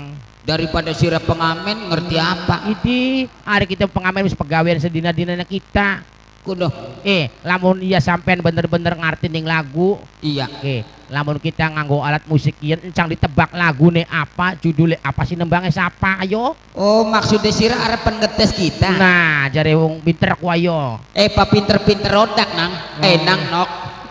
[SPEAKER 1] daripada sira pengamen ngerti apa
[SPEAKER 4] Idi, hari kita pengamen wis pegawaian sedina-dinanya kita.
[SPEAKER 1] kuno
[SPEAKER 4] Eh, lamun iya sampean bener-bener ngerti ning lagu.
[SPEAKER 1] iya
[SPEAKER 4] Eh, lamun kita nganggo alat musik ieu encang ditebak lagune apa, judulnya apa sih nembangnya siapa ayo.
[SPEAKER 1] oh maksudnya sira arepan ngetes kita
[SPEAKER 4] Nah, jare wong pinter ku ayo.
[SPEAKER 1] eh pa pinter-pinter otak nang eh nang nok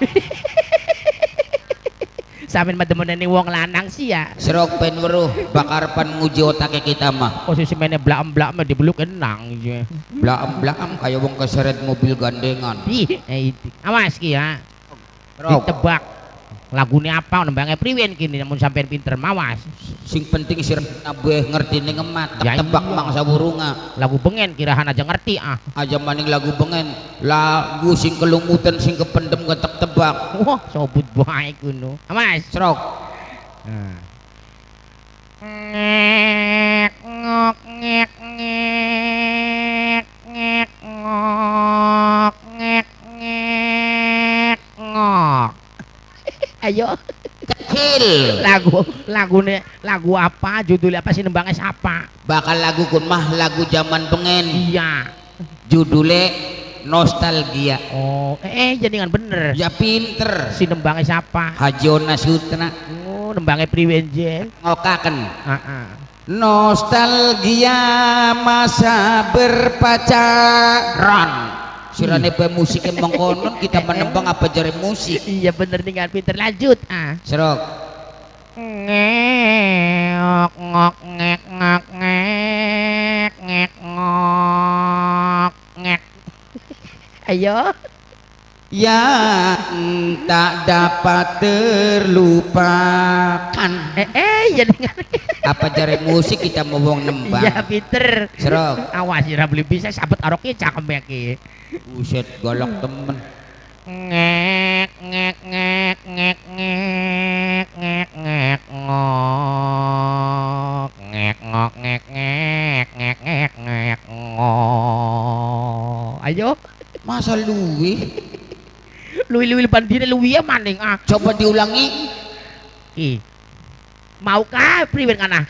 [SPEAKER 4] Sampeyan mah demen ning wong lanang sih ya.
[SPEAKER 1] serok pen weruh bakarepan nguji otake kita mah
[SPEAKER 4] Posisi mene blaem-blaem dibeluk enang je.
[SPEAKER 1] blaam-blaam kayak wong keseret mobil gandengan
[SPEAKER 4] Ih, eh, itu. Awas ki ya.
[SPEAKER 1] Rok
[SPEAKER 4] Ditebak lagune apa nembangnya priwen kini namun sampean pinter mawas.
[SPEAKER 1] sing penting sira nabeh ngerti ning emat
[SPEAKER 4] Ya
[SPEAKER 1] tebak
[SPEAKER 4] iya.
[SPEAKER 1] mangsa burunga
[SPEAKER 4] Lagu bengen kirahan aja ngerti ah.
[SPEAKER 1] aja maning lagu bengen lagu sing kelumutan sing kependem ketek tebak
[SPEAKER 4] Wah, sobut bae kuno. Awas.
[SPEAKER 1] serok
[SPEAKER 4] Nah. Ngek ngok ngek ngek ngek ngok ngek ngek ngok. Ayo
[SPEAKER 1] kecil
[SPEAKER 4] lagu lagune lagu apa judulnya apa sih nembangnya siapa?
[SPEAKER 1] bakal lagu kun mah lagu zaman bengen
[SPEAKER 4] Iya.
[SPEAKER 1] judulnya nostalgia
[SPEAKER 4] Oh, eh jadi kan bener.
[SPEAKER 1] ya pinter
[SPEAKER 4] Si nembangnya siapa?
[SPEAKER 1] Hajona Sutra
[SPEAKER 4] Oh, nembangnya priwenjen.
[SPEAKER 1] ngokaken
[SPEAKER 4] Heeh.
[SPEAKER 1] nostalgia masa berpacaran sirane pe musik emang konon kita menembang apa jari musik
[SPEAKER 4] Iya bener nih kan pinter lanjut ah.
[SPEAKER 1] serok
[SPEAKER 4] Ngek ngok ngek ngok ngek ngek ngok ngek. Ayo.
[SPEAKER 1] yang tak dapat terlupakan
[SPEAKER 4] Eh eh jadi kan.
[SPEAKER 1] apa jari musik kita mau wong nembang
[SPEAKER 4] Iya pinter.
[SPEAKER 1] serok
[SPEAKER 4] Awas ira beli bisa sabet aroknya cakep ya ki.
[SPEAKER 1] buset galak temen
[SPEAKER 4] Ngek ngek ngek ngek ngek ngek ngek ngok ngek ngok ngek ngek ngek ngek ngek ngok. Ayo.
[SPEAKER 1] masa luwi
[SPEAKER 4] Luwi-luwi bandine luwi ya maning ah.
[SPEAKER 1] coba diulangi
[SPEAKER 4] Ih. Mau kah priwen kana?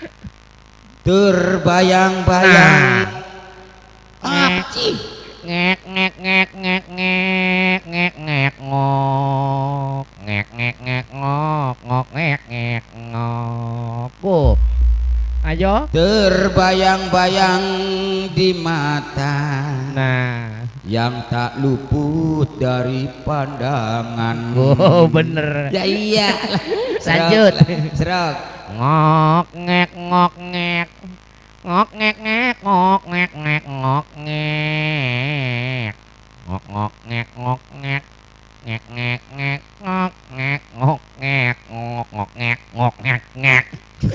[SPEAKER 1] terbayang-bayang
[SPEAKER 4] Nah.
[SPEAKER 1] apa sih
[SPEAKER 4] Ngek ngek ngek ngek ngek ngek ngek ngok ngek ngek ngek ngok ngok ngek ngek ngok. Oh. Ayo.
[SPEAKER 1] terbayang-bayang di mata
[SPEAKER 4] Nah.
[SPEAKER 1] yang tak luput dari pandangan
[SPEAKER 4] Oh bener.
[SPEAKER 1] ya iya
[SPEAKER 4] Lanjut.
[SPEAKER 1] serok
[SPEAKER 4] Ngok ngek ngok ngek ngok ngek ngek ngok ngek ngek ngok ngek ngok ngok ngek ngok ngek ngek ngek ngek ngok ngek ngok ngek ngok ngok ngek ngok ngek ngek.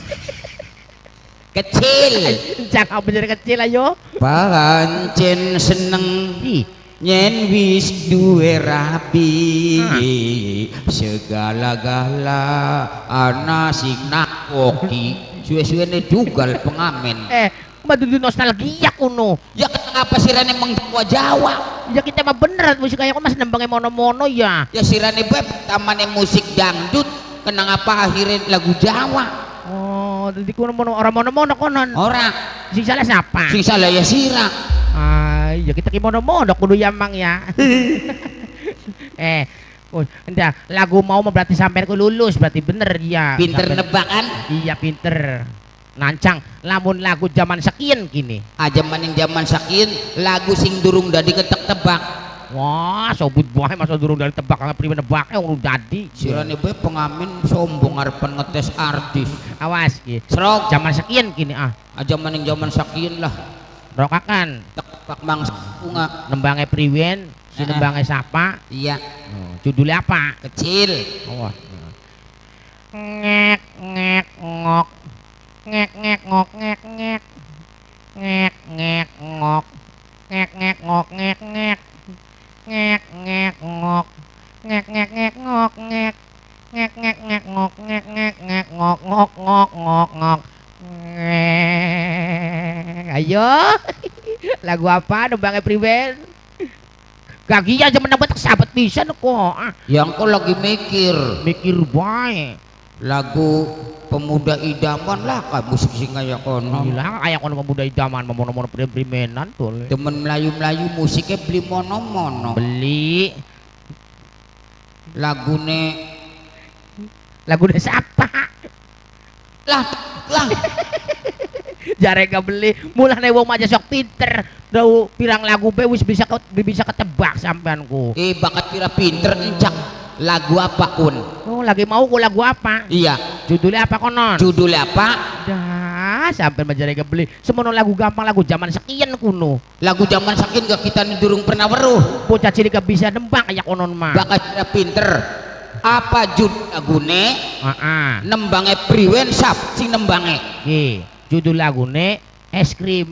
[SPEAKER 1] kecil
[SPEAKER 4] Jangan bener kecil ayo.
[SPEAKER 1] pancen seneng
[SPEAKER 4] Ih,
[SPEAKER 1] nyen wis duwe rapi
[SPEAKER 4] Ah.
[SPEAKER 1] segala-gala ana sing nakoki suwe-suwene dugal pengamen
[SPEAKER 4] eh madudu nostalgia kuno.
[SPEAKER 1] ya kenapa sirane emang Jawa Jawa
[SPEAKER 4] Ya kita mah bener musik kayak kok mas nembangnya mono-mono ya.
[SPEAKER 1] ya sirane beb tamane musik dangdut kenang apa akhirnya lagu Jawa
[SPEAKER 4] Oh, jadi kuno mono orang mono-mono konon.
[SPEAKER 1] ora
[SPEAKER 4] Sing salah siapa?
[SPEAKER 1] sing salah ya sira
[SPEAKER 4] Ah, ya kita ki mono-mono kudu yamang ya. eh, oh, enggak, lagu mau berarti sampai ku lulus berarti bener ya.
[SPEAKER 1] pinter
[SPEAKER 4] Sampean-
[SPEAKER 1] nebakan
[SPEAKER 4] Iya pinter. Nancang, lamun lagu zaman sekian gini.
[SPEAKER 1] aja maning zaman sakin lagu sing durung dadi ketek tebak
[SPEAKER 4] Wah, sobut bae masa durung dari tebak nggak prima nebaknya urung dadi.
[SPEAKER 1] sirane beb pengamen sombong arepan ngetes artis
[SPEAKER 4] Awas ki.
[SPEAKER 1] serok
[SPEAKER 4] Zaman sekian gini ah.
[SPEAKER 1] aja maning zaman sakin lah
[SPEAKER 4] Rokakan
[SPEAKER 1] tebak mangsa bunga
[SPEAKER 4] nembangnya priwen, si
[SPEAKER 1] Eh, eh.
[SPEAKER 4] nembangnya siapa?
[SPEAKER 1] iya
[SPEAKER 4] Oh, judulnya apa?
[SPEAKER 1] kecil
[SPEAKER 4] Oh. Ngek ngek ngok ngek ngek ngok ngek ngek ngek ngek ngok ngek ngek ngok ngek ngek ngek ngek ngok ngek ngek ngek ngok ngek ngek ngek ngek ngok ngek ngek ngek ngok ngok ngok ngok ngok ngek. Ayo lagu apa nembangnya priwen? Gagian zaman dapat sahabat bisa kok ah.
[SPEAKER 1] yang kau lagi mikir
[SPEAKER 4] Mikir bae.
[SPEAKER 1] lagu pemuda idaman lah kan musik sing kaya kono.
[SPEAKER 4] Gila kayak kono pemuda idaman mono-mono prim-primenan tuh.
[SPEAKER 1] Temen Melayu-Melayu musiknya beli mono-mono.
[SPEAKER 4] Beli
[SPEAKER 1] Lagune
[SPEAKER 4] lagu siapa?
[SPEAKER 1] lah lah
[SPEAKER 4] Jare gak beli mulane wong aja sok pinter dau pirang lagu be wis bisa ke, bisa ketebak sampeanku.
[SPEAKER 1] eh bakat pira pinter encak lagu apa kun?
[SPEAKER 4] Oh lagi mau ku lagu apa?
[SPEAKER 1] Iya
[SPEAKER 4] Judulnya apa konon?
[SPEAKER 1] judulnya apa?
[SPEAKER 4] Dah sampai menjadi gak beli semono lagu gampang lagu zaman sekian kuno.
[SPEAKER 1] Lagu zaman saking gak kita nih durung pernah weruh.
[SPEAKER 4] Bocah cilik gak bisa nembang kayak konon mah.
[SPEAKER 1] Bakat pira pinter apa judul lagune?
[SPEAKER 4] Heeh.
[SPEAKER 1] Nembange priwen sap sing nembange?
[SPEAKER 4] Ki, judul lagune es krim.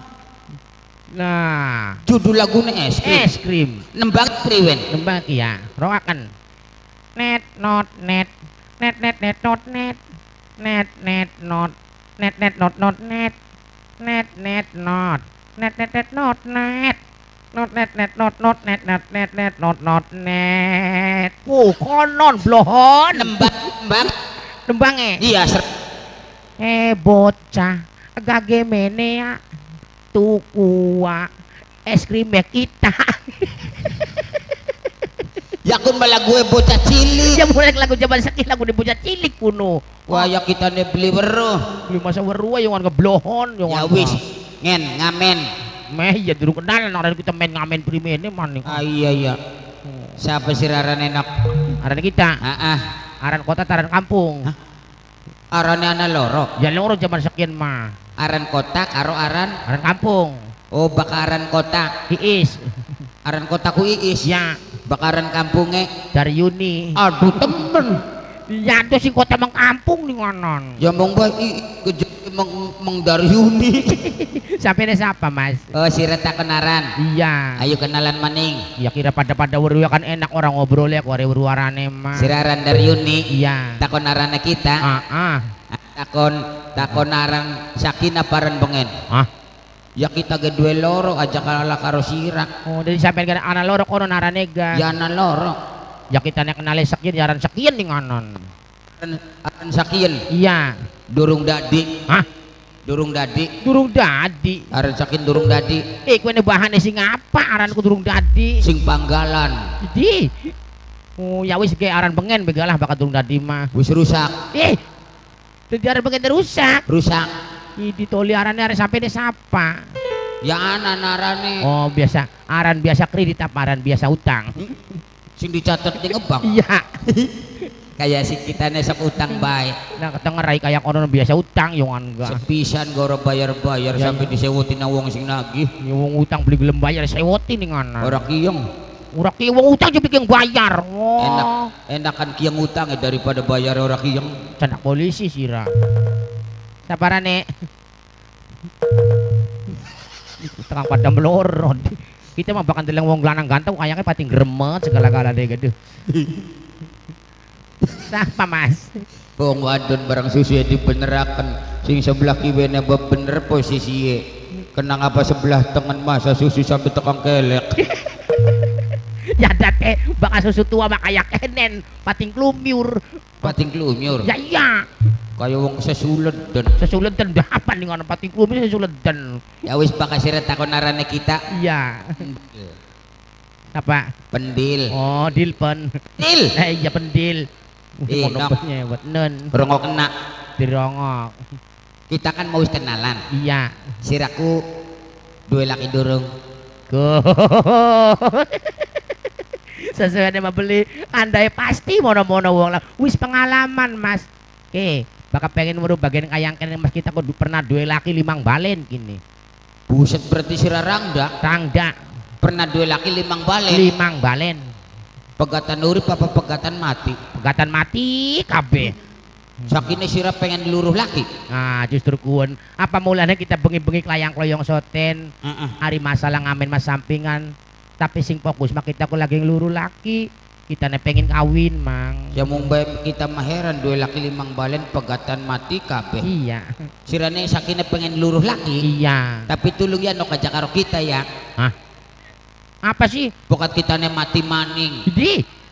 [SPEAKER 4] Nah,
[SPEAKER 1] Judul lagune es krim.
[SPEAKER 4] es krim.
[SPEAKER 1] Nembang priwen.
[SPEAKER 4] Nembang ki ya, roaken. Net not net. Net net net not net. Net net not. Net net not not net. Net net not. Net net net not net. Not net net not not net net net net not not net. Oh, konon blohon.
[SPEAKER 1] Nembang nembang.
[SPEAKER 4] Nembange.
[SPEAKER 1] Iya ser.
[SPEAKER 4] Eh bocah, gage mene ya. Tuku wa es krimnya kita.
[SPEAKER 1] Ya kun malah gue bocah cilik.
[SPEAKER 4] Ya mulai lagu zaman sakit lagu di bocah cilik kuno.
[SPEAKER 1] Wah ya kita nih beli weruh.
[SPEAKER 4] Beli masa weruh yang ngeblohon yang
[SPEAKER 1] Ya wis ngen ngamen.
[SPEAKER 4] meh ya durung kenalan orang kita main ngamen primene maning.
[SPEAKER 1] Ah iya iya. Siapa sih raran enak?
[SPEAKER 4] Aran kita,
[SPEAKER 1] Ah ah.
[SPEAKER 4] aran kota taran kampung.
[SPEAKER 1] Hah? Arane ana loro.
[SPEAKER 4] Ya loro zaman sekian mah.
[SPEAKER 1] Aran kota karo aran.
[SPEAKER 4] Aran kampung.
[SPEAKER 1] Oh bakaran kota.
[SPEAKER 4] Iis.
[SPEAKER 1] Aran kota ku Iis.
[SPEAKER 4] Ya
[SPEAKER 1] Bakaran kampungnya.
[SPEAKER 4] dari Yuni.
[SPEAKER 1] Aduh temen.
[SPEAKER 4] Ya tuh si kota mang kampung nih ngonon.
[SPEAKER 1] Ya mong bae keje meng meng dari Uni.
[SPEAKER 4] Sampai deh siapa mas?
[SPEAKER 1] Oh si Reta kenaran.
[SPEAKER 4] Iya.
[SPEAKER 1] Ayo kenalan maning.
[SPEAKER 4] Ya kira pada pada weru ya kan enak orang ngobrol ya kore weruarane mah.
[SPEAKER 1] Siraran dari Uni.
[SPEAKER 4] Iya.
[SPEAKER 1] Takon arane kita.
[SPEAKER 4] Ah ah.
[SPEAKER 1] Takon takon aran Sakina paran bengen.
[SPEAKER 4] Ah.
[SPEAKER 1] Ya kita gedue loro aja kalah karo sirak.
[SPEAKER 4] Oh dari sampai kan anak loro kono naranega.
[SPEAKER 1] Ya ana loro.
[SPEAKER 4] Ya kita nek kenali sekian jaran sekian nih ngonon.
[SPEAKER 1] Aran, aran Sakin
[SPEAKER 4] Iya.
[SPEAKER 1] durung dadi.
[SPEAKER 4] Hah?
[SPEAKER 1] Durung dadi.
[SPEAKER 4] Durung dadi.
[SPEAKER 1] Aran Sakin durung dadi.
[SPEAKER 4] Eh kowe ne bahane sing apa aranku durung dadi.
[SPEAKER 1] Sing panggalan.
[SPEAKER 4] Di. Oh ya wis ge aran bengen begalah bakal durung dadi mah.
[SPEAKER 1] Wis rusak.
[SPEAKER 4] Eh. Dadi aran bengen rusak.
[SPEAKER 1] Rusak.
[SPEAKER 4] Ih ditoli arane arek sampai deh sapa.
[SPEAKER 1] Ya ana narane.
[SPEAKER 4] Oh biasa aran biasa kredit apa aran biasa utang.
[SPEAKER 1] Sing dicatat di ngebang.
[SPEAKER 4] Iya.
[SPEAKER 1] Kayak si kita sok utang baik.
[SPEAKER 4] Nah ketengerai kayak kono biasa utang yang enggak.
[SPEAKER 1] Sepisan goro bayar-bayar
[SPEAKER 4] Ya,
[SPEAKER 1] sampai disewutin na wong sing nagih.
[SPEAKER 4] Yang utang beli gelem bayar sewoti nih ngono.
[SPEAKER 1] Ora kiyong.
[SPEAKER 4] Ora ki wong utang jadi yang bayar. Oh.
[SPEAKER 1] Enak enakan kiyong utang ya daripada bayar ora kiyong.
[SPEAKER 4] Canak polisi sira. Sabarane. Tengah pada melorot. Kita mah bakal delang wong lanang ganteng kayaknya pati gremet segala-gala deh gitu. Siapa mas?
[SPEAKER 1] Wong wadon barang susu ya dibenerakan. Sing sebelah kiwene bener posisi. Kenang apa sebelah tengen masa susu sampai tekang kelek.
[SPEAKER 4] Ya date bakal susu tua mah kayak kenen pating klumyur.
[SPEAKER 1] Pating klumyur.
[SPEAKER 4] Ya iya.
[SPEAKER 1] Kayak wong sesulet dan
[SPEAKER 4] Sesuledan dapan nih ngono pating klumyur sesuledan.
[SPEAKER 1] ya wis bakal siret takon arane kita.
[SPEAKER 4] Iya. Apa?
[SPEAKER 1] Pendil.
[SPEAKER 4] Oh, dilpen.
[SPEAKER 1] Pendil.
[SPEAKER 4] Eh iya pendil.
[SPEAKER 1] Eh,
[SPEAKER 4] Mono
[SPEAKER 1] nok.
[SPEAKER 4] nyewet nen
[SPEAKER 1] Rongok kena.
[SPEAKER 4] dirongok.
[SPEAKER 1] Kita kan mau kenalan.
[SPEAKER 4] Iya.
[SPEAKER 1] Siraku dua laki durung.
[SPEAKER 4] Go. Sesuai dengan beli andai pasti mono-mono wong lah. Wis pengalaman mas. Oke, bakal pengen merubah bagian kayang kene mas kita kok pernah dua laki limang balen kini.
[SPEAKER 1] Buset berarti sira rangda.
[SPEAKER 4] Rangda
[SPEAKER 1] Pernah dua laki limang balen.
[SPEAKER 4] limang balen.
[SPEAKER 1] Pegatan urip apa pegatan mati?
[SPEAKER 4] Pegatan mati kabeh.
[SPEAKER 1] Sakine sira pengen luruh laki.
[SPEAKER 4] Nah, justru kuon. Apa mulanya kita bengi-bengi kelayang kloyong soten.
[SPEAKER 1] Heeh.
[SPEAKER 4] Hari masalah ngamen mas sampingan. Tapi sing fokus mah kita ku lagi ngeluru laki. Kita ne pengen kawin mang.
[SPEAKER 1] Ya mung bae kita mah heran dua laki limang balen pegatan mati kabeh.
[SPEAKER 4] Iya.
[SPEAKER 1] Sirane sakine pengen luruh laki.
[SPEAKER 4] Iya.
[SPEAKER 1] Tapi tulung ya no kaja karo kita ya.
[SPEAKER 4] Hah? Apa sih?
[SPEAKER 1] Pokat kita ne mati maning.
[SPEAKER 4] Jadi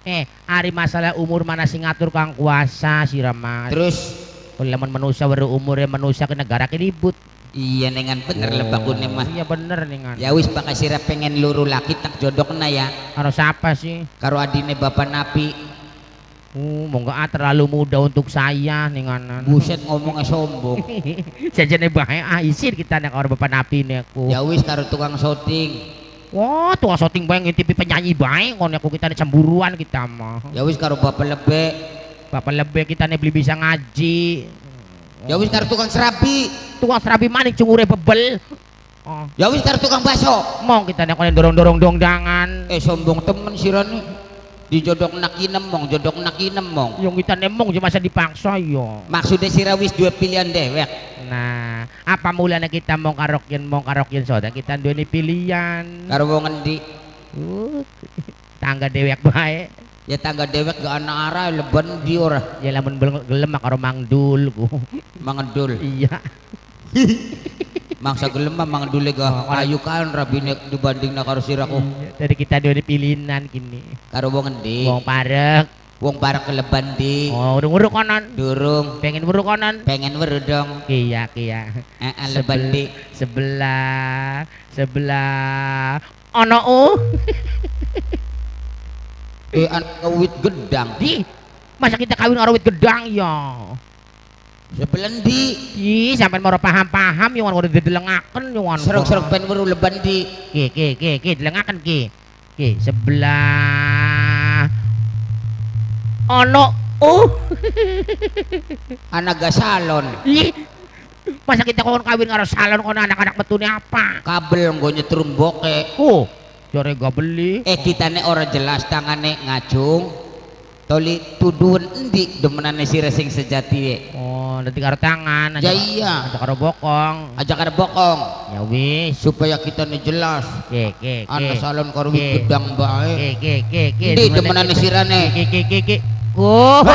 [SPEAKER 4] Eh, ari masalah umur mana sing ngatur kang kuasa sira Mas.
[SPEAKER 1] Terus
[SPEAKER 4] Kalau lamun manusia baru umurnya manusia ke negara keribut.
[SPEAKER 1] iya nengan bener
[SPEAKER 4] Oh,
[SPEAKER 1] lebakune mah.
[SPEAKER 4] Iya bener nih.
[SPEAKER 1] Ya wis baka sira pengen luru laki tak jodokna ya.
[SPEAKER 4] Karo siapa sih?
[SPEAKER 1] Karo adine bapak napi.
[SPEAKER 4] Uh, mau nggak ah, terlalu muda untuk saya nih nganan.
[SPEAKER 1] Buset ngomongnya sombong.
[SPEAKER 4] Sajane bae ah isin kita nek karo bapak napi nih aku.
[SPEAKER 1] Ya wis karo tukang syuting.
[SPEAKER 4] Wah, tuh syuting bae ngintipi penyanyi bae ngono aku kita nih cemburuan kita mah.
[SPEAKER 1] Ya wis karo bapak lebe.
[SPEAKER 4] Bapak lebih kita nih beli bisa ngaji.
[SPEAKER 1] Ya wis karo tukang serabi.
[SPEAKER 4] Tukang serabi maning cungure bebel. Oh,
[SPEAKER 1] Ya wis karo tukang baso.
[SPEAKER 4] mau kita nih kono dorong-dorong dongdangan.
[SPEAKER 1] Eh sombong temen sirane. Dijodok nak inem mong, jodok nak inem mong.
[SPEAKER 4] Yang kita nemong cuma masa dipaksa yo.
[SPEAKER 1] Maksudnya sira wis dua pilihan dewek.
[SPEAKER 4] Nah, apa mulanya kita mau karokyen mau karokyen soda kita dua pilihan.
[SPEAKER 1] Karo wong endi?
[SPEAKER 4] Uh, tangga dewek bae.
[SPEAKER 1] Ya tangga dewek gak ana arah leben di ora.
[SPEAKER 4] Ya lamun bel- gelem mak karo mangdul ku.
[SPEAKER 1] Mangedul.
[SPEAKER 4] Iya.
[SPEAKER 1] Mangsa gelem mah mangedule ga ayu kan rabine dibandingna karo siraku.
[SPEAKER 4] Dari kita dua pilihan kini.
[SPEAKER 1] Karo wong endi?
[SPEAKER 4] Wong parek.
[SPEAKER 1] Wong parek keleban di.
[SPEAKER 4] Oh, urung-urung konon.
[SPEAKER 1] Durung.
[SPEAKER 4] Pengen urung konon.
[SPEAKER 1] Pengen weru dong.
[SPEAKER 4] Iya, iya.
[SPEAKER 1] Heeh leban di.
[SPEAKER 4] Sebelah, sebelah. Ono uh.
[SPEAKER 1] Eh anak wit gedang.
[SPEAKER 4] Di, masa kita kawin karo wit gedang ya?
[SPEAKER 1] Sebelah di.
[SPEAKER 4] Ih, sampean mau paham-paham yang udah didelengaken yang
[SPEAKER 1] Serok-serok pengen weru leban di.
[SPEAKER 4] Ki, ki, ki, ki, delengaken ki. Ki, sebelah. Ono uh.
[SPEAKER 1] Anak ga salon.
[SPEAKER 4] Ih, masa kita kon kawin karo salon kono anak-anak metune apa?
[SPEAKER 1] Kabel nggo nyetrum boke.
[SPEAKER 4] Oh, jare gak beli.
[SPEAKER 1] Eh kita nih orang jelas tangane ngacung. Toli tuduhan endi demenane sira sing sejati ye.
[SPEAKER 4] Oh, nanti karo tangan.
[SPEAKER 1] Ya
[SPEAKER 4] aja-
[SPEAKER 1] iya.
[SPEAKER 4] aja karo bokong.
[SPEAKER 1] Aja kada bokong
[SPEAKER 4] Ya wis.
[SPEAKER 1] supaya kita nih jelas.
[SPEAKER 4] Ke, ke, ke.
[SPEAKER 1] Anak salon karo
[SPEAKER 4] Oke.
[SPEAKER 1] wit gedang bae.
[SPEAKER 4] Ke, ke, ke, ke.
[SPEAKER 1] Endi
[SPEAKER 4] Demen-
[SPEAKER 1] demenane sirane.
[SPEAKER 4] Ke, ke, ke, ke. Oh,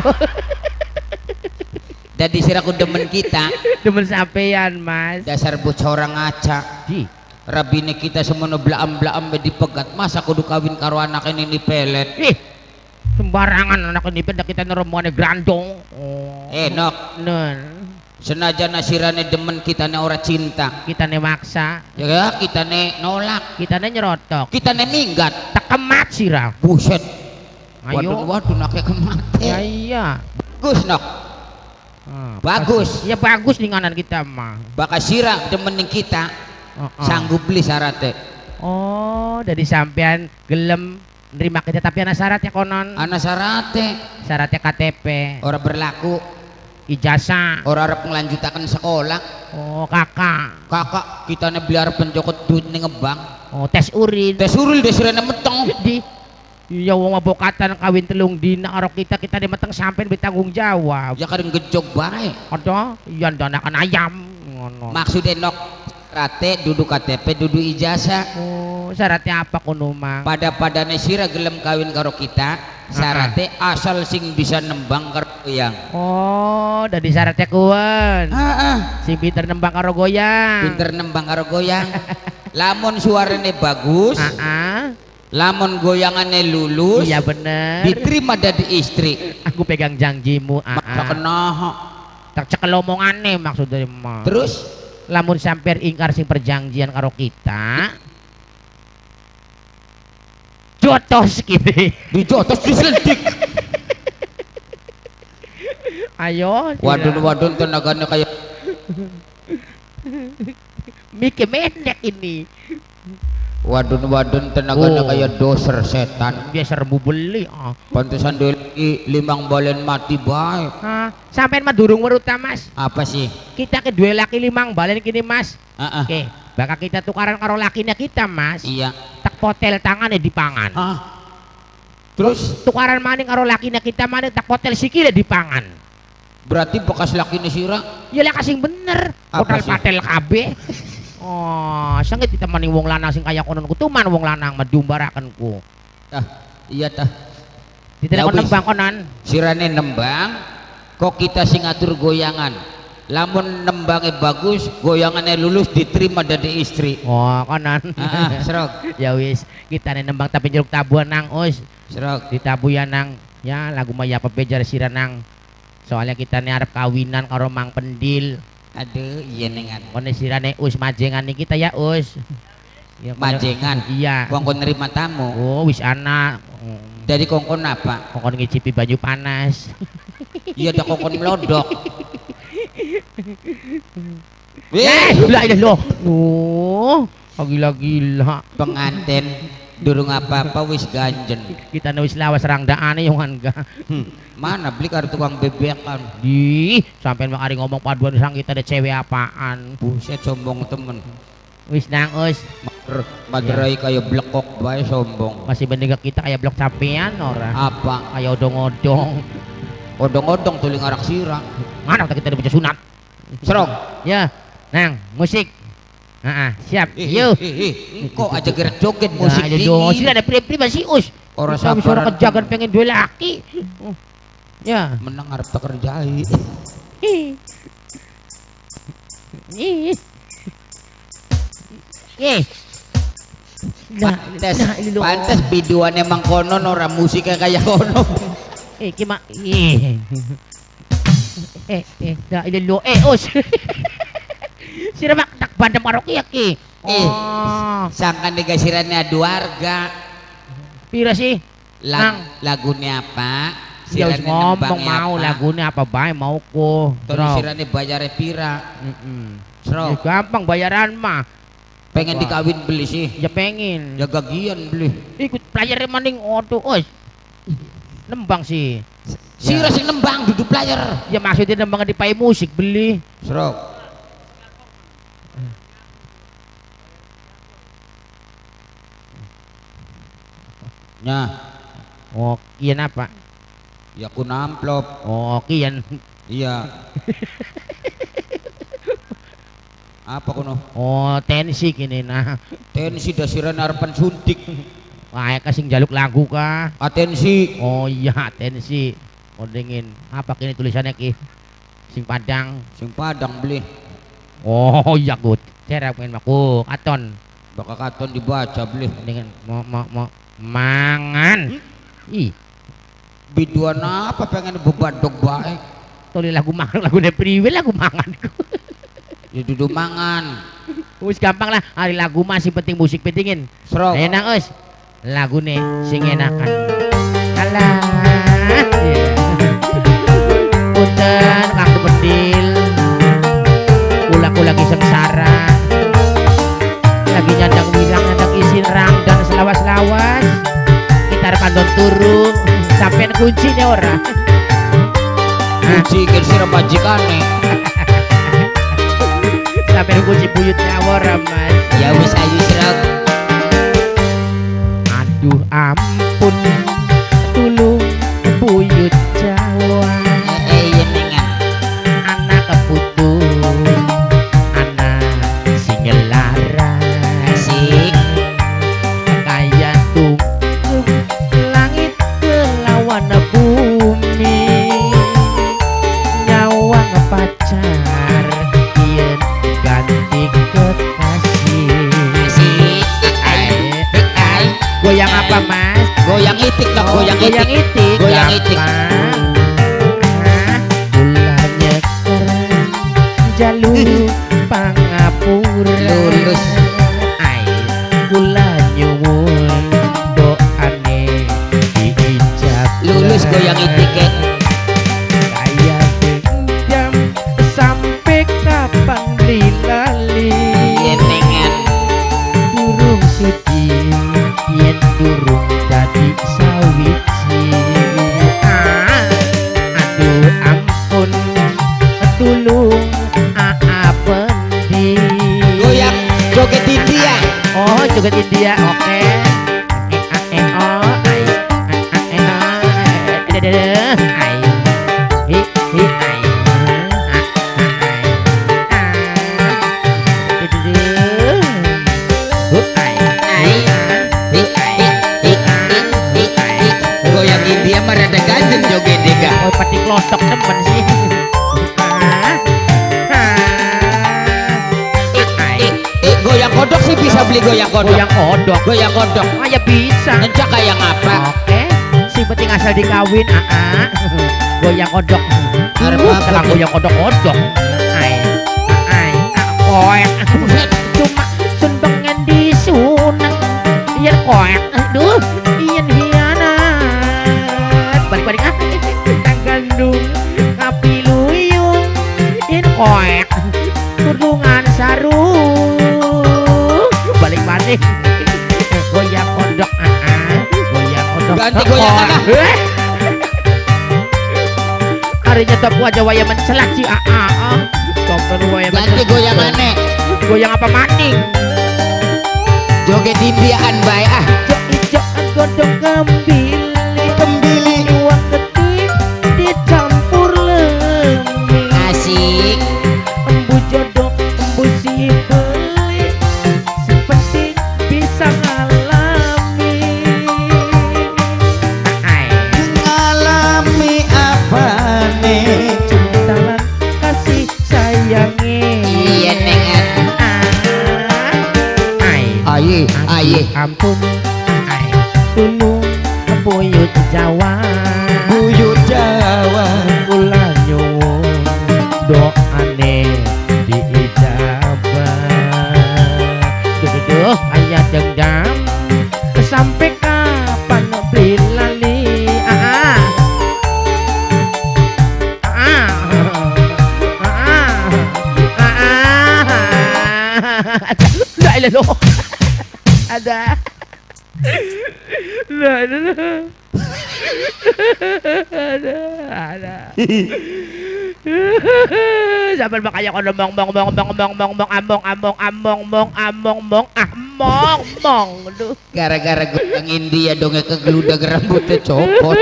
[SPEAKER 1] Jadi siraku demen kita
[SPEAKER 4] demen sampean, Mas.
[SPEAKER 1] dasar bocah orang ngaca.
[SPEAKER 4] Di.
[SPEAKER 1] Rabine kita semono blaam-blaam be dipegat. Masa kudu kawin karo anak ini pelet.
[SPEAKER 4] Ih. Sembarangan anak ini pendak kita neromone grandong. Oh.
[SPEAKER 1] Enok.
[SPEAKER 4] Nun.
[SPEAKER 1] Senajan sirane demen kita nih ora cinta.
[SPEAKER 4] Kita nih maksa,
[SPEAKER 1] Ya kita nih nolak.
[SPEAKER 4] kita nih nyerotok.
[SPEAKER 1] Kita nih minggat.
[SPEAKER 4] Tak kemat sirah.
[SPEAKER 1] Buset.
[SPEAKER 4] Ayo.
[SPEAKER 1] Waduh waduh naknya kemati.
[SPEAKER 4] Ya iya.
[SPEAKER 1] Bagus nok.
[SPEAKER 4] Ah,
[SPEAKER 1] Bagus.
[SPEAKER 4] Ya bagus nih nganan kita mah.
[SPEAKER 1] Baka sira demenin kita
[SPEAKER 4] Oh, oh.
[SPEAKER 1] sanggup beli syaratnya.
[SPEAKER 4] Oh, dari sampean gelem nerima kita tapi ana syarat ya konon.
[SPEAKER 1] Ana syaratnya
[SPEAKER 4] Syaratnya K T P,
[SPEAKER 1] orang berlaku,
[SPEAKER 4] ijazah.
[SPEAKER 1] orang harap melanjutkan sekolah.
[SPEAKER 4] Oh, kakak.
[SPEAKER 1] Kakak kita nih beli harap pencokot duit nih ngebang.
[SPEAKER 4] Oh, tes urin.
[SPEAKER 1] Tes uril deh sirane meteng.
[SPEAKER 4] Di iya wong mabokatan kawin telung dina karo kita kita di meteng sampean bertanggung jawab.
[SPEAKER 1] Ya kadang gejog bae.
[SPEAKER 4] Ada iya danakan ayam ngono.
[SPEAKER 1] Maksudnya nok rate duduk K T P duduk ijazah.
[SPEAKER 4] Oh, syaratnya apa kono mah?
[SPEAKER 1] Pada padane sira gelem kawin karo kita. Syaratnya asal sing bisa nembang karo goyang.
[SPEAKER 4] Oh, dari syaratnya kuwen.
[SPEAKER 1] Heeh.
[SPEAKER 4] Si pinter nembang karo goyang.
[SPEAKER 1] Pinter nembang karo goyang. Lamun suarane bagus.
[SPEAKER 4] Ah,
[SPEAKER 1] Lamun goyangannya lulus,
[SPEAKER 4] iya bener.
[SPEAKER 1] diterima dari istri.
[SPEAKER 4] Aku pegang janjimu. Ah,
[SPEAKER 1] Masa kena.
[SPEAKER 4] tak cekel omongane maksudnya mah.
[SPEAKER 1] Terus
[SPEAKER 4] Lamun sampean ingkar sing perjanjian karo kita. Jotos kini.
[SPEAKER 1] dijotos diselidik.
[SPEAKER 4] Ayo.
[SPEAKER 1] Wadon-wadon tenaganya kayak
[SPEAKER 4] Mikir menek ini.
[SPEAKER 1] wadon-wadon tenaganya
[SPEAKER 4] Oh.
[SPEAKER 1] kayak doser setan.
[SPEAKER 4] Biasa rebu beli. Ah.
[SPEAKER 1] Pantesan dulu limang balen mati baik.
[SPEAKER 4] Ah, sampean mah durung weruta Mas.
[SPEAKER 1] Apa sih?
[SPEAKER 4] Kita kedua laki limang balen kini Mas.
[SPEAKER 1] Ah, ah.
[SPEAKER 4] Oke, bakal kita tukaran karo lakinya kita Mas.
[SPEAKER 1] Iya.
[SPEAKER 4] Tak potel tangannya di pangan.
[SPEAKER 1] Ah. Terus
[SPEAKER 4] Tukaran maning karo lakinya kita maning tak potel sikile di pangan.
[SPEAKER 1] berarti bekas laki nih sira.
[SPEAKER 4] Ya lah kasing bener.
[SPEAKER 1] Apa
[SPEAKER 4] Potel
[SPEAKER 1] sih?
[SPEAKER 4] patel kabeh. Oh, sangat ditemani wong lanang sing kaya konon kutuman wong lanang medumbaraken ku.
[SPEAKER 1] Ah, iya tah. Ya
[SPEAKER 4] Tidak kon
[SPEAKER 1] wis.
[SPEAKER 4] nembang konon.
[SPEAKER 1] Sirane nembang, kok kita sing ngatur goyangan. Lamun nembangnya bagus, goyangannya lulus diterima dari istri.
[SPEAKER 4] Oh, konon.
[SPEAKER 1] Ah, ah, serok.
[SPEAKER 4] Ya wis, kita nih nembang tapi jeruk tabuan nang us.
[SPEAKER 1] Serok.
[SPEAKER 4] Ditabu ya nang. Ya lagu maya pebejar siranang. Soalnya kita nih arep kawinan karo Mang Pendil.
[SPEAKER 1] Aduh, iya nengan.
[SPEAKER 4] Kono sirane us majengan nih kita ya us. Ya, kono-
[SPEAKER 1] Majengan.
[SPEAKER 4] Iya.
[SPEAKER 1] Kongkon nerima tamu.
[SPEAKER 4] Oh wis ana.
[SPEAKER 1] Dari kongkon apa?
[SPEAKER 4] Kongkon ngicipi banyu panas.
[SPEAKER 1] Iya ada kongkon melodok.
[SPEAKER 4] Eh,
[SPEAKER 1] Wih,
[SPEAKER 4] lah ini loh. Oh, gila-gila.
[SPEAKER 1] pengantin durung apa-apa wis ganjen.
[SPEAKER 4] Kita wis lawas rangdaane yo enggak.
[SPEAKER 1] Hmm, mana beli karo tukang bebekan.
[SPEAKER 4] Di, sampean makari ngomong paduan sang kita ada cewek apaan.
[SPEAKER 1] Buset sombong temen.
[SPEAKER 4] Wis nang us,
[SPEAKER 1] Mager- Magerai kayak blekok bae sombong.
[SPEAKER 4] masih mending kita kayak blok sampean ora.
[SPEAKER 1] Apa?
[SPEAKER 4] Kayak odong-odong.
[SPEAKER 1] Odong-odong tuling arak sirah.
[SPEAKER 4] Mana kita baca sunat.
[SPEAKER 1] Serok.
[SPEAKER 4] Ya, nang musik. Heeh, siap.
[SPEAKER 1] Ih,
[SPEAKER 4] Yuk.
[SPEAKER 1] ih, ih, ih, kok aja gerak joget musik
[SPEAKER 4] Nah, dong,
[SPEAKER 1] dingin.
[SPEAKER 4] sini ada pri-pri masih us.
[SPEAKER 1] Orang
[SPEAKER 4] Kita bisa
[SPEAKER 1] sabaran.
[SPEAKER 4] kejagan pengen dua laki. Oh. Ya.
[SPEAKER 1] Menang arep pekerjai.
[SPEAKER 4] Ih. Ih. Eh. Nah,
[SPEAKER 1] Pantes,
[SPEAKER 4] nah, ini loh.
[SPEAKER 1] pantes biduan emang konon orang musiknya kayak konon.
[SPEAKER 4] Eh, kima. Eh. Eh, eh, dah ini lo. Eh, us. Sira mak tak bandam maroki ya ki.
[SPEAKER 1] Eh.
[SPEAKER 4] Oh,
[SPEAKER 1] Sangkan digasirannya dua harga.
[SPEAKER 4] pira sih?
[SPEAKER 1] Lag, lagunya apa?
[SPEAKER 4] Ya wis
[SPEAKER 1] Sirannya
[SPEAKER 4] ngomong
[SPEAKER 1] nembangnya
[SPEAKER 4] mau
[SPEAKER 1] apa?
[SPEAKER 4] lagunya apa bae mau ko.
[SPEAKER 1] Tadi sirannya bayarnya pira.
[SPEAKER 4] Heeh. Ya,
[SPEAKER 1] Serok.
[SPEAKER 4] gampang bayaran mah.
[SPEAKER 1] Pengen
[SPEAKER 4] Apa?
[SPEAKER 1] dikawin beli sih.
[SPEAKER 4] Ya pengen.
[SPEAKER 1] Ya gagian beli.
[SPEAKER 4] Ikut pelajar maning odo, us. Nembang sih.
[SPEAKER 1] Sira sing nembang duduk player.
[SPEAKER 4] Ya maksudnya nembang di pay musik beli.
[SPEAKER 1] Serok. Nah,
[SPEAKER 4] Oh, kian apa?
[SPEAKER 1] ya aku namplop.
[SPEAKER 4] Oh, kian.
[SPEAKER 1] Iya. Apa kono?
[SPEAKER 4] Oh, tensi kini nah.
[SPEAKER 1] Tensi dasiran harapan suntik.
[SPEAKER 4] Wah, kasing jaluk lagu kah?
[SPEAKER 1] Atensi.
[SPEAKER 4] Oh iya, tensi. Oh dingin. Apa kini tulisannya ki? Sing Padang.
[SPEAKER 1] Sing Padang beli.
[SPEAKER 4] Oh iya good. Saya main maku katon.
[SPEAKER 1] Bakal katon dibaca beli.
[SPEAKER 4] Dengan mau mau mau mangan. Ih,
[SPEAKER 1] Biduan apa pengen bebadog bae.
[SPEAKER 4] tuli lagu mangan lagu priwe lagu mangan.
[SPEAKER 1] Ya duduk mangan.
[SPEAKER 4] Wis gampang lah, hari lagu masih penting musik pentingin.
[SPEAKER 1] Serok.
[SPEAKER 4] Ayo nang us. Lagu nih sing enakan. Alah. Punten Kang Bedil. Kula-kula lagi sengsara. Lagi nyandang wilang, nyandang isin rang dan selawas-lawas. Kita pandon turu sampean kunci nih ora.
[SPEAKER 1] Kunci kan sira majikane.
[SPEAKER 4] Sampean kunci buyutnya ora, Mas.
[SPEAKER 1] Ya wis ayu serok.
[SPEAKER 4] Aduh ampun, tulung buyut Jawa,
[SPEAKER 1] Eh iya nengan.
[SPEAKER 4] anak keputu, anak singelaran,
[SPEAKER 1] Asik.
[SPEAKER 4] kaya tung langit kelawan bumi, nyawang pacar, yen ganti kekasih.
[SPEAKER 1] Asik. Ai. Bek ai.
[SPEAKER 4] Goyang apa Mas?
[SPEAKER 1] Goyang itik dong,
[SPEAKER 4] Oh,
[SPEAKER 1] goyang
[SPEAKER 4] goyang
[SPEAKER 1] itik.
[SPEAKER 4] itik.
[SPEAKER 1] Goyang itik.
[SPEAKER 4] Gampang. Ah, Gulanya keren, jalur pangapura.
[SPEAKER 1] Lulus.
[SPEAKER 4] Ai, gula nyuwun doane diijab.
[SPEAKER 1] Lulus goyang itik eh.
[SPEAKER 4] Kaya dendam sampai kapan dilali.
[SPEAKER 1] Iya nengan.
[SPEAKER 4] Durung suci yen durung dadi sawiji. Ah, aduh ampun tulung aa pendi.
[SPEAKER 1] Goyang joget India.
[SPEAKER 4] Oh joget India oke. Eh ah, eh oh ai ah, ah, eh ah, eh, deh, deh, deh, ai hi hi ai ah, ah, ai ah, deh, deh, deh. Huh, ai ai
[SPEAKER 1] Ik, ik, ik, ik, ik, ik. Goyang India mah rada ganjen joget dega.
[SPEAKER 4] oh pati klotok temen sih. Ah, ah, ai
[SPEAKER 1] Eh, goyang kodok sih bisa beli goyang kodok.
[SPEAKER 4] goyang kodok.
[SPEAKER 1] Goyang kodok.
[SPEAKER 4] Ah ya bisa.
[SPEAKER 1] Encak kayak apa?
[SPEAKER 4] Oke. sing penting asal dikawin aa goyang kodok
[SPEAKER 3] Arep
[SPEAKER 4] Uh,
[SPEAKER 3] apa,
[SPEAKER 4] tekan
[SPEAKER 3] Dik?
[SPEAKER 4] goyang kodok-kodok ai ai koek cuma sun pengen disunat yen koek aduh yen hianat balik-balik ah kita gandung kapi luyung yen koek tudungan sarung balik-balik goyang kodok aa goyang kodok
[SPEAKER 3] Ganti goyangan, ah.
[SPEAKER 4] Eh. Harinya top aja waya mencelak si aa top waya
[SPEAKER 3] Ganti
[SPEAKER 4] mencelak
[SPEAKER 3] goyangannya.
[SPEAKER 4] goyang apa maning
[SPEAKER 3] Joget impian bae ah.
[SPEAKER 4] ijo-ijoan godong kembili
[SPEAKER 3] Kembili.
[SPEAKER 4] dua ketik dicampur lemi
[SPEAKER 3] Asik.
[SPEAKER 4] embu jodoh embu si beli sepenting bisa ngalami ai
[SPEAKER 3] Ngalami apa nih?
[SPEAKER 4] cintalan kasih sayangi
[SPEAKER 3] Iya neng.
[SPEAKER 4] ai
[SPEAKER 3] Aye, aye.
[SPEAKER 4] ampun ai tulung kebuyut Jawa
[SPEAKER 3] Buyut Jawa.
[SPEAKER 4] kula nyuwun doane diijabah duh ayah dendam sampai kapan beli lali ah ah ah ah la ilaha illallah ada la ilaha ada ada sampai makanya kau mong mong mong mong mong mong mong among among among mong among mong among mong duh
[SPEAKER 3] Gara-gara goyang India dongnya kegeludak rambutnya copot.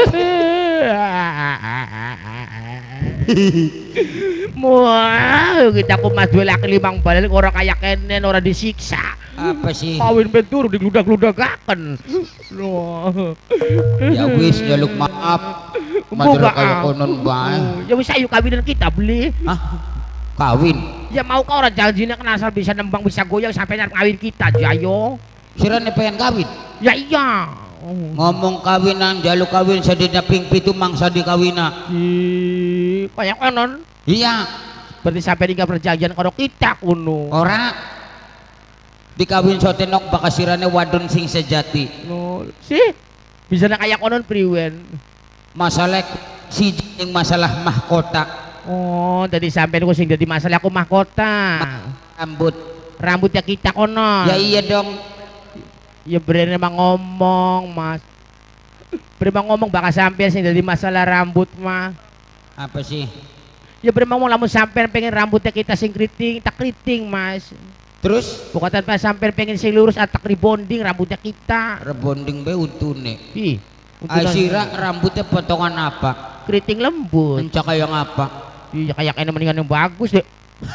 [SPEAKER 4] Wah, kita kumas dua laki limang balik orang kaya kenen orang disiksa.
[SPEAKER 3] Apa sih?
[SPEAKER 4] Kawin bentur digludak-gludakaken. Loh.
[SPEAKER 3] Ya wis jaluk maaf. Matur
[SPEAKER 4] Buka,
[SPEAKER 3] kaya
[SPEAKER 4] ah.
[SPEAKER 3] konon bae.
[SPEAKER 4] Ya wis ayo kawinan kita beli.
[SPEAKER 3] Hah? Kawin.
[SPEAKER 4] Ya mau kau orang janjinya kan asal bisa nembang bisa goyang sampai nyari kawin kita aja ayo.
[SPEAKER 3] Sirane pengen kawin.
[SPEAKER 4] Ya iya.
[SPEAKER 3] Ngomong kawinan jaluk kawin sadina ping pitu mangsa dikawina.
[SPEAKER 4] Ih, kayak konon.
[SPEAKER 3] Iya.
[SPEAKER 4] Berarti sampai tinggal perjanjian karo kita kuno.
[SPEAKER 3] Ora dikawin sotenok bakasirane wadon sing sejati.
[SPEAKER 4] No, sih bisa na kayak konon priwen.
[SPEAKER 3] Masalah si yang masalah mahkota.
[SPEAKER 4] Oh, tadi sampai aku sing dadi masalah aku mahkota.
[SPEAKER 3] Rambut.
[SPEAKER 4] Rambutnya kita konon.
[SPEAKER 3] Ya iya dong.
[SPEAKER 4] Ya bener emang ngomong mas. Bener emang ngomong bakal sampai sing dadi masalah rambut mah.
[SPEAKER 3] Apa sih?
[SPEAKER 4] Ya bener emang mau lamun sampai pengen rambutnya kita sing keriting, tak keriting mas.
[SPEAKER 3] Terus
[SPEAKER 4] Bukan tanpa sampai pengen sing lurus atak rebonding rambutnya kita.
[SPEAKER 3] rebonding be untune.
[SPEAKER 4] Ih, untuk
[SPEAKER 3] Aisira rambutnya potongan apa?
[SPEAKER 4] keriting lembut.
[SPEAKER 3] Encak kayak apa?
[SPEAKER 4] Iya kayak kayaknya mendingan yang bagus deh.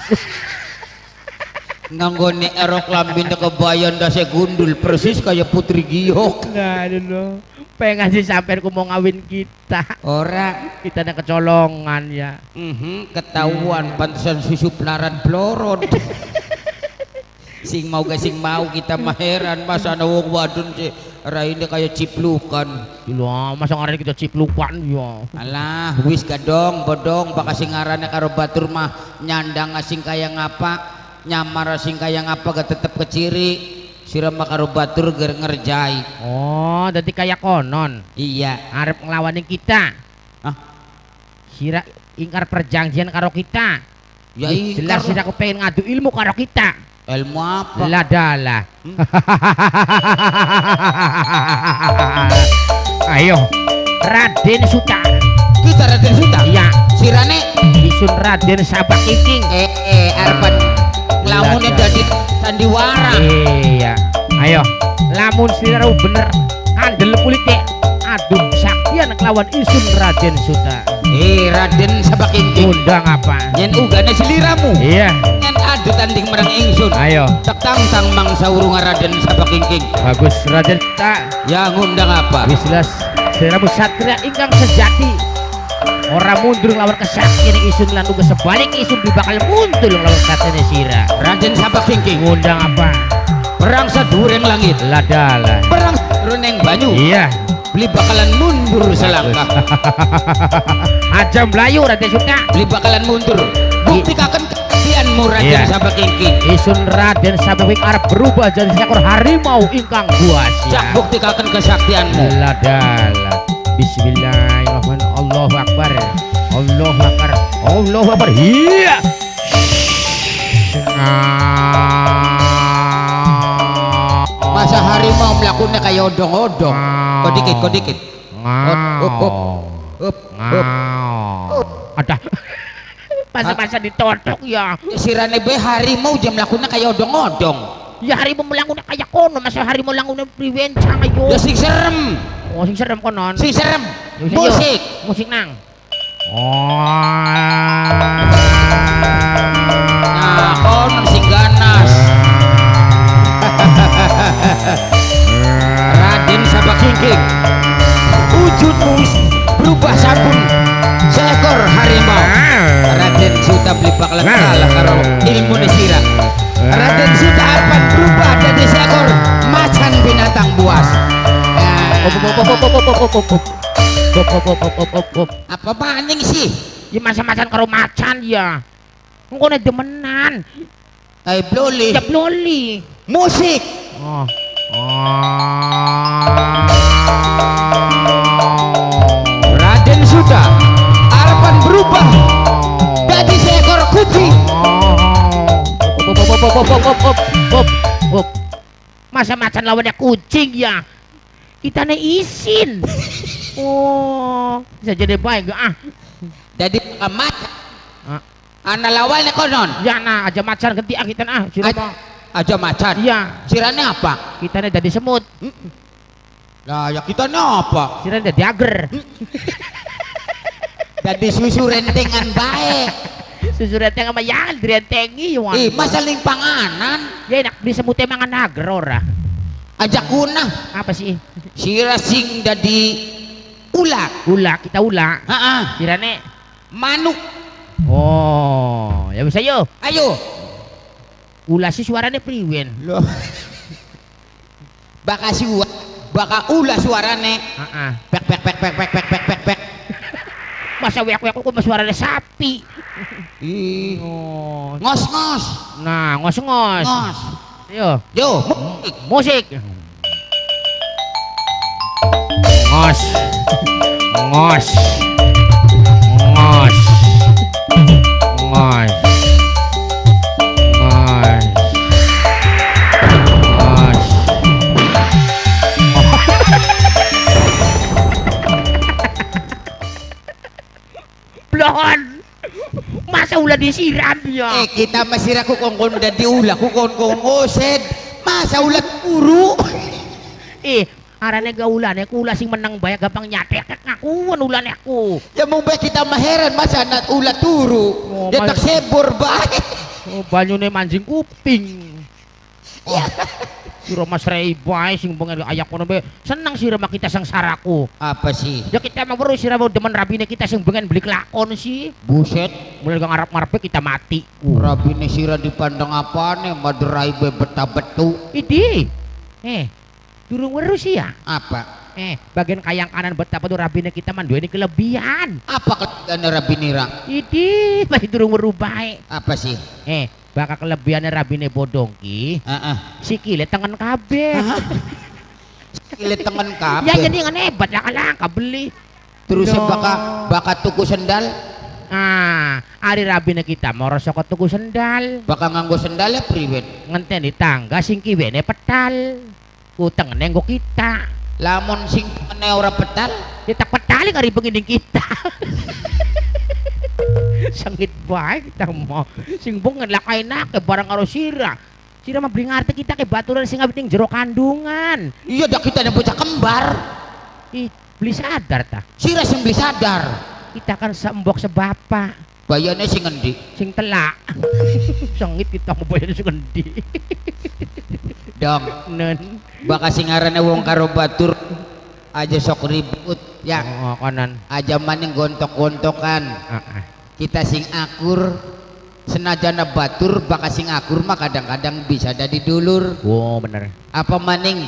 [SPEAKER 3] Nganggone erok lambin kebayan dase gundul persis kayak Putri Giok.
[SPEAKER 4] Nah, aduh. Pengen sih sampai aku mau ngawin kita.
[SPEAKER 3] Ora,
[SPEAKER 4] Kita ada kecolongan ya.
[SPEAKER 3] mhm, ketahuan pantesan susu pelaran ploron. Sing mau gak sing mau kita maheran masa ana wong wadon sih raine kayak ciplukan.
[SPEAKER 4] Gila, masa ngaran kita ciplukan ya.
[SPEAKER 3] Alah, wis gadong bodong bakal sing ngarane karo batur mah nyandang asing kaya ngapa, nyamar asing kaya ngapa gak tetep keciri. Siram karo batur ger ngerjai.
[SPEAKER 4] Oh, jadi kayak konon.
[SPEAKER 3] Iya.
[SPEAKER 4] Arep ngelawanin kita.
[SPEAKER 3] Hah?
[SPEAKER 4] Sira ingkar perjanjian karo kita.
[SPEAKER 3] Ya
[SPEAKER 4] Ih, jelas
[SPEAKER 3] ingkar
[SPEAKER 4] sira aku pengen ngadu ilmu karo kita.
[SPEAKER 3] ilmu apa?
[SPEAKER 4] Lah dalah. Ayo, Raden Suta.
[SPEAKER 3] Kita Raden Suta.
[SPEAKER 4] Iya,
[SPEAKER 3] Sirane
[SPEAKER 4] isun Raden Sabak Iking.
[SPEAKER 3] eh eh arpan lamunnya
[SPEAKER 4] Lah,
[SPEAKER 3] jadi sandiwara.
[SPEAKER 4] Iya. Ayo, lamun sira bener andel kulite. Aduh, saktian kelawan isun Raden Suta.
[SPEAKER 3] Eh Raden Sabak Ingking.
[SPEAKER 4] Undang apa?
[SPEAKER 3] Yen ugane seliramu.
[SPEAKER 4] Iya.
[SPEAKER 3] Yen adu tanding merang ingsun.
[SPEAKER 4] Ayo.
[SPEAKER 3] Tak tangtang mangsa urungan Raden Sabak Ingking.
[SPEAKER 4] Bagus Raden Suta.
[SPEAKER 3] Ya ngundang apa?
[SPEAKER 4] Wis jelas siramu satria ingkang sejati. Orang mundur lawan kesaktian isun lan uga sebalik isun bakal mundur lawan katene sira.
[SPEAKER 3] Raden Sabak Ingking.
[SPEAKER 4] Ngundang apa?
[SPEAKER 3] Perang sadureng langit.
[SPEAKER 4] Ladalah.
[SPEAKER 3] Perang runeng banyu.
[SPEAKER 4] Iya.
[SPEAKER 3] beli bakalan mundur selangkah.
[SPEAKER 4] Aja Melayu Raden Suta.
[SPEAKER 3] Beli bakalan mundur. Buktikan kesaktianmu Raden
[SPEAKER 4] Iya.
[SPEAKER 3] Sabak Kingking.
[SPEAKER 4] Isun Raden Sabawing arep berubah jadi seekor harimau ingkang buas.
[SPEAKER 3] Cak buktikan kesaktianmu.
[SPEAKER 4] Ladala. Bismillahirrahmanirrahim. Allahu Akbar. Allahu Akbar. Allahu Akbar. Iya.
[SPEAKER 3] Masa harimau melakukannya kayak odong-odong. Kau dikit, kau dikit. Up, up, up. Up, up.
[SPEAKER 4] Ada. Masa-masa ditodok ya.
[SPEAKER 3] Sirane be harimau jam melakukannya kayak odong-odong.
[SPEAKER 4] Ya harimau melangkuna kayak kono, masa harimau langkuna priwencang ayo.
[SPEAKER 3] Ya sing serem.
[SPEAKER 4] Oh sing serem konon.
[SPEAKER 3] Sing serem.
[SPEAKER 4] Yo, sing yo.
[SPEAKER 3] Musik.
[SPEAKER 4] Musik nang.
[SPEAKER 3] Nah, konon sing ganas. Raden Sabak Kingking. Wujudmu berubah sabun seekor harimau. Raden Suta beli bakalan kalah karo ilmu nesira. Raden Suta akan berubah jadi seekor macan binatang buas. Apa maning sih?
[SPEAKER 4] Ya masa-masan karo macan ya. Engko nek demenan.
[SPEAKER 3] Ay bloli.
[SPEAKER 4] Ya loli.
[SPEAKER 3] Musik.
[SPEAKER 4] Oh.
[SPEAKER 3] Raden Suta akan berubah jadi seekor kucing.
[SPEAKER 4] Masa macan lawannya kucing ya. Kita nih isin. Oh, bisa jadi baik gak ah?
[SPEAKER 3] Jadi amat.
[SPEAKER 4] Ah.
[SPEAKER 3] Anak lawannya konon.
[SPEAKER 4] Ya nah aja macan ganti ah kita ah. Sira
[SPEAKER 3] Aj- Aja macan.
[SPEAKER 4] iya,
[SPEAKER 3] Sirane apa?
[SPEAKER 4] kita nih jadi semut.
[SPEAKER 3] Lah ya kita apa?
[SPEAKER 4] Sira jadi ager.
[SPEAKER 3] Jadi susu rentengan baik.
[SPEAKER 4] Susu renteng sama yang direntengi ya.
[SPEAKER 3] Ih, masaling panganan.
[SPEAKER 4] Ya enak beli semutnya mangan ager ora.
[SPEAKER 3] Aja kunah.
[SPEAKER 4] Apa sih?
[SPEAKER 3] Sira sing jadi ulat.
[SPEAKER 4] Ula, kita ula.
[SPEAKER 3] Heeh.
[SPEAKER 4] Sirane.
[SPEAKER 3] Manuk.
[SPEAKER 4] Oh, ya bisa yo.
[SPEAKER 3] Ayo.
[SPEAKER 4] Ula sih suaranya priwen.
[SPEAKER 3] Loh. Baka suara, baka ula suarane.
[SPEAKER 4] Heeh.
[SPEAKER 3] Pek pek pek pek pek pek pek pek pek.
[SPEAKER 4] Masa weak-weak kok suaranya sapi.
[SPEAKER 3] Ih.
[SPEAKER 4] Oh.
[SPEAKER 3] Ngos-ngos.
[SPEAKER 4] Nah, ngos-ngos.
[SPEAKER 3] Ngos.
[SPEAKER 4] Yo,
[SPEAKER 3] Yo,
[SPEAKER 4] musik. Ngos. Ngos. Ngos. Ngos. Ngos. Ngos. Blon. Masa ulah disiram ya?
[SPEAKER 3] eh kita masih raku kongkong dan diulah ku kongkong osed. Masa ulat puru.
[SPEAKER 4] Eh, arane gaulane ku ulah sing menang bayar gampang nyatek ngakuan ulane aku.
[SPEAKER 3] Ya mau baik kita maheran masa anak ulat turu.
[SPEAKER 4] Oh,
[SPEAKER 3] Dia tak
[SPEAKER 4] mas-
[SPEAKER 3] sebor baik.
[SPEAKER 4] Oh, banyune mancing kuping. Oh. Sira Mas Rei bae sing bengen ayak kono be. Seneng sira mah kita sengsaraku.
[SPEAKER 3] Apa sih?
[SPEAKER 4] Ya kita mah weruh sira mau demen rabine kita sing bengen beli kelakon sih.
[SPEAKER 3] Buset.
[SPEAKER 4] Mulai kang ngarep-ngarepe kita mati.
[SPEAKER 3] Rabine sira dipandang apane maderai bebeta betu.
[SPEAKER 4] Idi. Eh, durung weruh sih ya.
[SPEAKER 3] Apa?
[SPEAKER 4] Eh, bagian kayang kanan betapa tuh rabine kita mah duweni kelebihan.
[SPEAKER 3] Apa ketiga rabinira?
[SPEAKER 4] Idi, masih durung weruh bae.
[SPEAKER 3] Apa sih?
[SPEAKER 4] Eh, bakal kelebihannya rabine bodong ki.
[SPEAKER 3] Heeh.
[SPEAKER 4] Sikile tangan kabeh.
[SPEAKER 3] Kilit tangan kabeh.
[SPEAKER 4] Ya jadi ngan hebat lah langka beli.
[SPEAKER 3] Terus
[SPEAKER 4] Loh.
[SPEAKER 3] baka baka tuku sendal,
[SPEAKER 4] Ah, hari rabine kita mau rosok tuku sendal.
[SPEAKER 3] baka nganggo sendal ya priwet.
[SPEAKER 4] Ngenteni tangga sing kiwene petal. Utang nenggo kita.
[SPEAKER 3] Lamun sing kene ora petal,
[SPEAKER 4] Ya tak petali kari pengining kita. Sangit bae kita mau. Sing bengen lakay nak barang karo sira. Sira mah beli ngarte kita ke baturan sing abit ning jero kandungan.
[SPEAKER 3] iya dah kita ada bocah kembar.
[SPEAKER 4] Ih, beli sadar ta.
[SPEAKER 3] Sira sing beli sadar.
[SPEAKER 4] Kita kan sembok sebapa.
[SPEAKER 3] Bayane sing endi?
[SPEAKER 4] Sing telak. Sangit kita mau bayar sing endi.
[SPEAKER 3] Dong,
[SPEAKER 4] Nen.
[SPEAKER 3] baka sing arane wong karo batur aja sok ribut ya.
[SPEAKER 4] Oh, kanan.
[SPEAKER 3] Aja maning gontok-gontokan.
[SPEAKER 4] Ah, ah.
[SPEAKER 3] Kita sing akur senajana batur baka sing akur mah kadang-kadang bisa jadi dulur.
[SPEAKER 4] Oh, bener.
[SPEAKER 3] Apa maning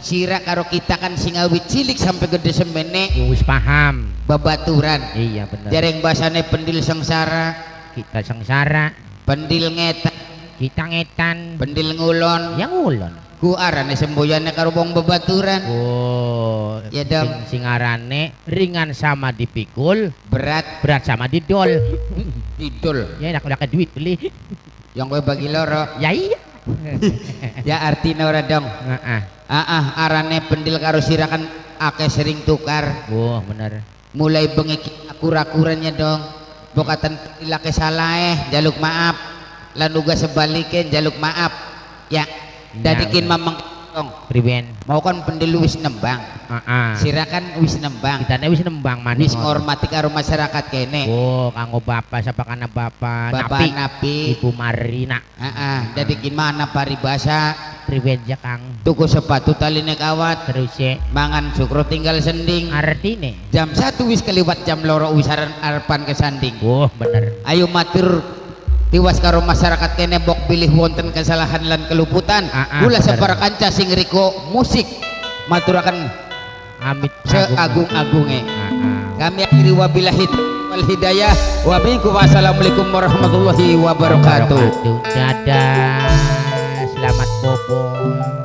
[SPEAKER 1] sira karo kita kan sing awit cilik sampai gede semene
[SPEAKER 4] Wis paham.
[SPEAKER 1] babaturan.
[SPEAKER 4] Iya bener.
[SPEAKER 1] Jareng basane pendil sengsara,
[SPEAKER 4] Kita sengsara,
[SPEAKER 1] pendil ngetan,
[SPEAKER 4] kita ngetan,
[SPEAKER 1] pendil ngulon.
[SPEAKER 4] yang ulon.
[SPEAKER 1] Ku arane semboyane karo wong babaturan.
[SPEAKER 4] Oh,
[SPEAKER 1] Ya, Dam.
[SPEAKER 4] sing singarane ringan sama dipikul,
[SPEAKER 1] Berat
[SPEAKER 4] berat sama didol.
[SPEAKER 1] didol.
[SPEAKER 4] Ya enak udah ke duit beli.
[SPEAKER 1] Yang kowe bagi loro.
[SPEAKER 4] Ya iya.
[SPEAKER 1] Ya artinya ora dong.
[SPEAKER 4] Heeh.
[SPEAKER 1] Ah, ah arane pendil karo sira kan akeh sering tukar.
[SPEAKER 4] Oh, bener.
[SPEAKER 1] Mulai bengi akura-akuranya dong. Bokatan ilake salah eh jaluk maaf. Lan uga sebaliknya jaluk maaf. Ya, dadikin
[SPEAKER 4] Ya,
[SPEAKER 1] mamang dong.
[SPEAKER 4] Priben.
[SPEAKER 1] Mau kan pendil wis nembang.
[SPEAKER 4] Heeh.
[SPEAKER 1] Sira kan wis nembang.
[SPEAKER 4] Kita wis nembang maning.
[SPEAKER 1] Wis ngormati karo masyarakat kene.
[SPEAKER 4] Oh, kanggo bapak siapa kana bapak,
[SPEAKER 1] Bapak
[SPEAKER 4] Napi.
[SPEAKER 1] Napi.
[SPEAKER 4] Ibu Marina.
[SPEAKER 1] Heeh, dadikin mana paribasa.
[SPEAKER 4] Priben ja Kang.
[SPEAKER 1] Tuku sepatu taline kawat.
[SPEAKER 4] Terus ya
[SPEAKER 1] Mangan sukro tinggal sending.
[SPEAKER 4] artine.
[SPEAKER 1] Jam satu wis keliwat jam loro wis aran arepan ke sanding.
[SPEAKER 4] Oh, bener.
[SPEAKER 1] Ayo matur tiwas karo masyarakat kene bok pilih wonten kesalahan lan keluputan.
[SPEAKER 4] Ah, ah,
[SPEAKER 1] Kula
[SPEAKER 4] bener.
[SPEAKER 1] separa kanca sing riko musik maturaken
[SPEAKER 4] Amit
[SPEAKER 1] seagung-agunge.
[SPEAKER 4] Heeh.
[SPEAKER 1] Kami akhiri wabillahi wal hidayah wa minkum wassalamualaikum warahmatullahi wabarakatuh.
[SPEAKER 4] Dadah. Selamat bobo.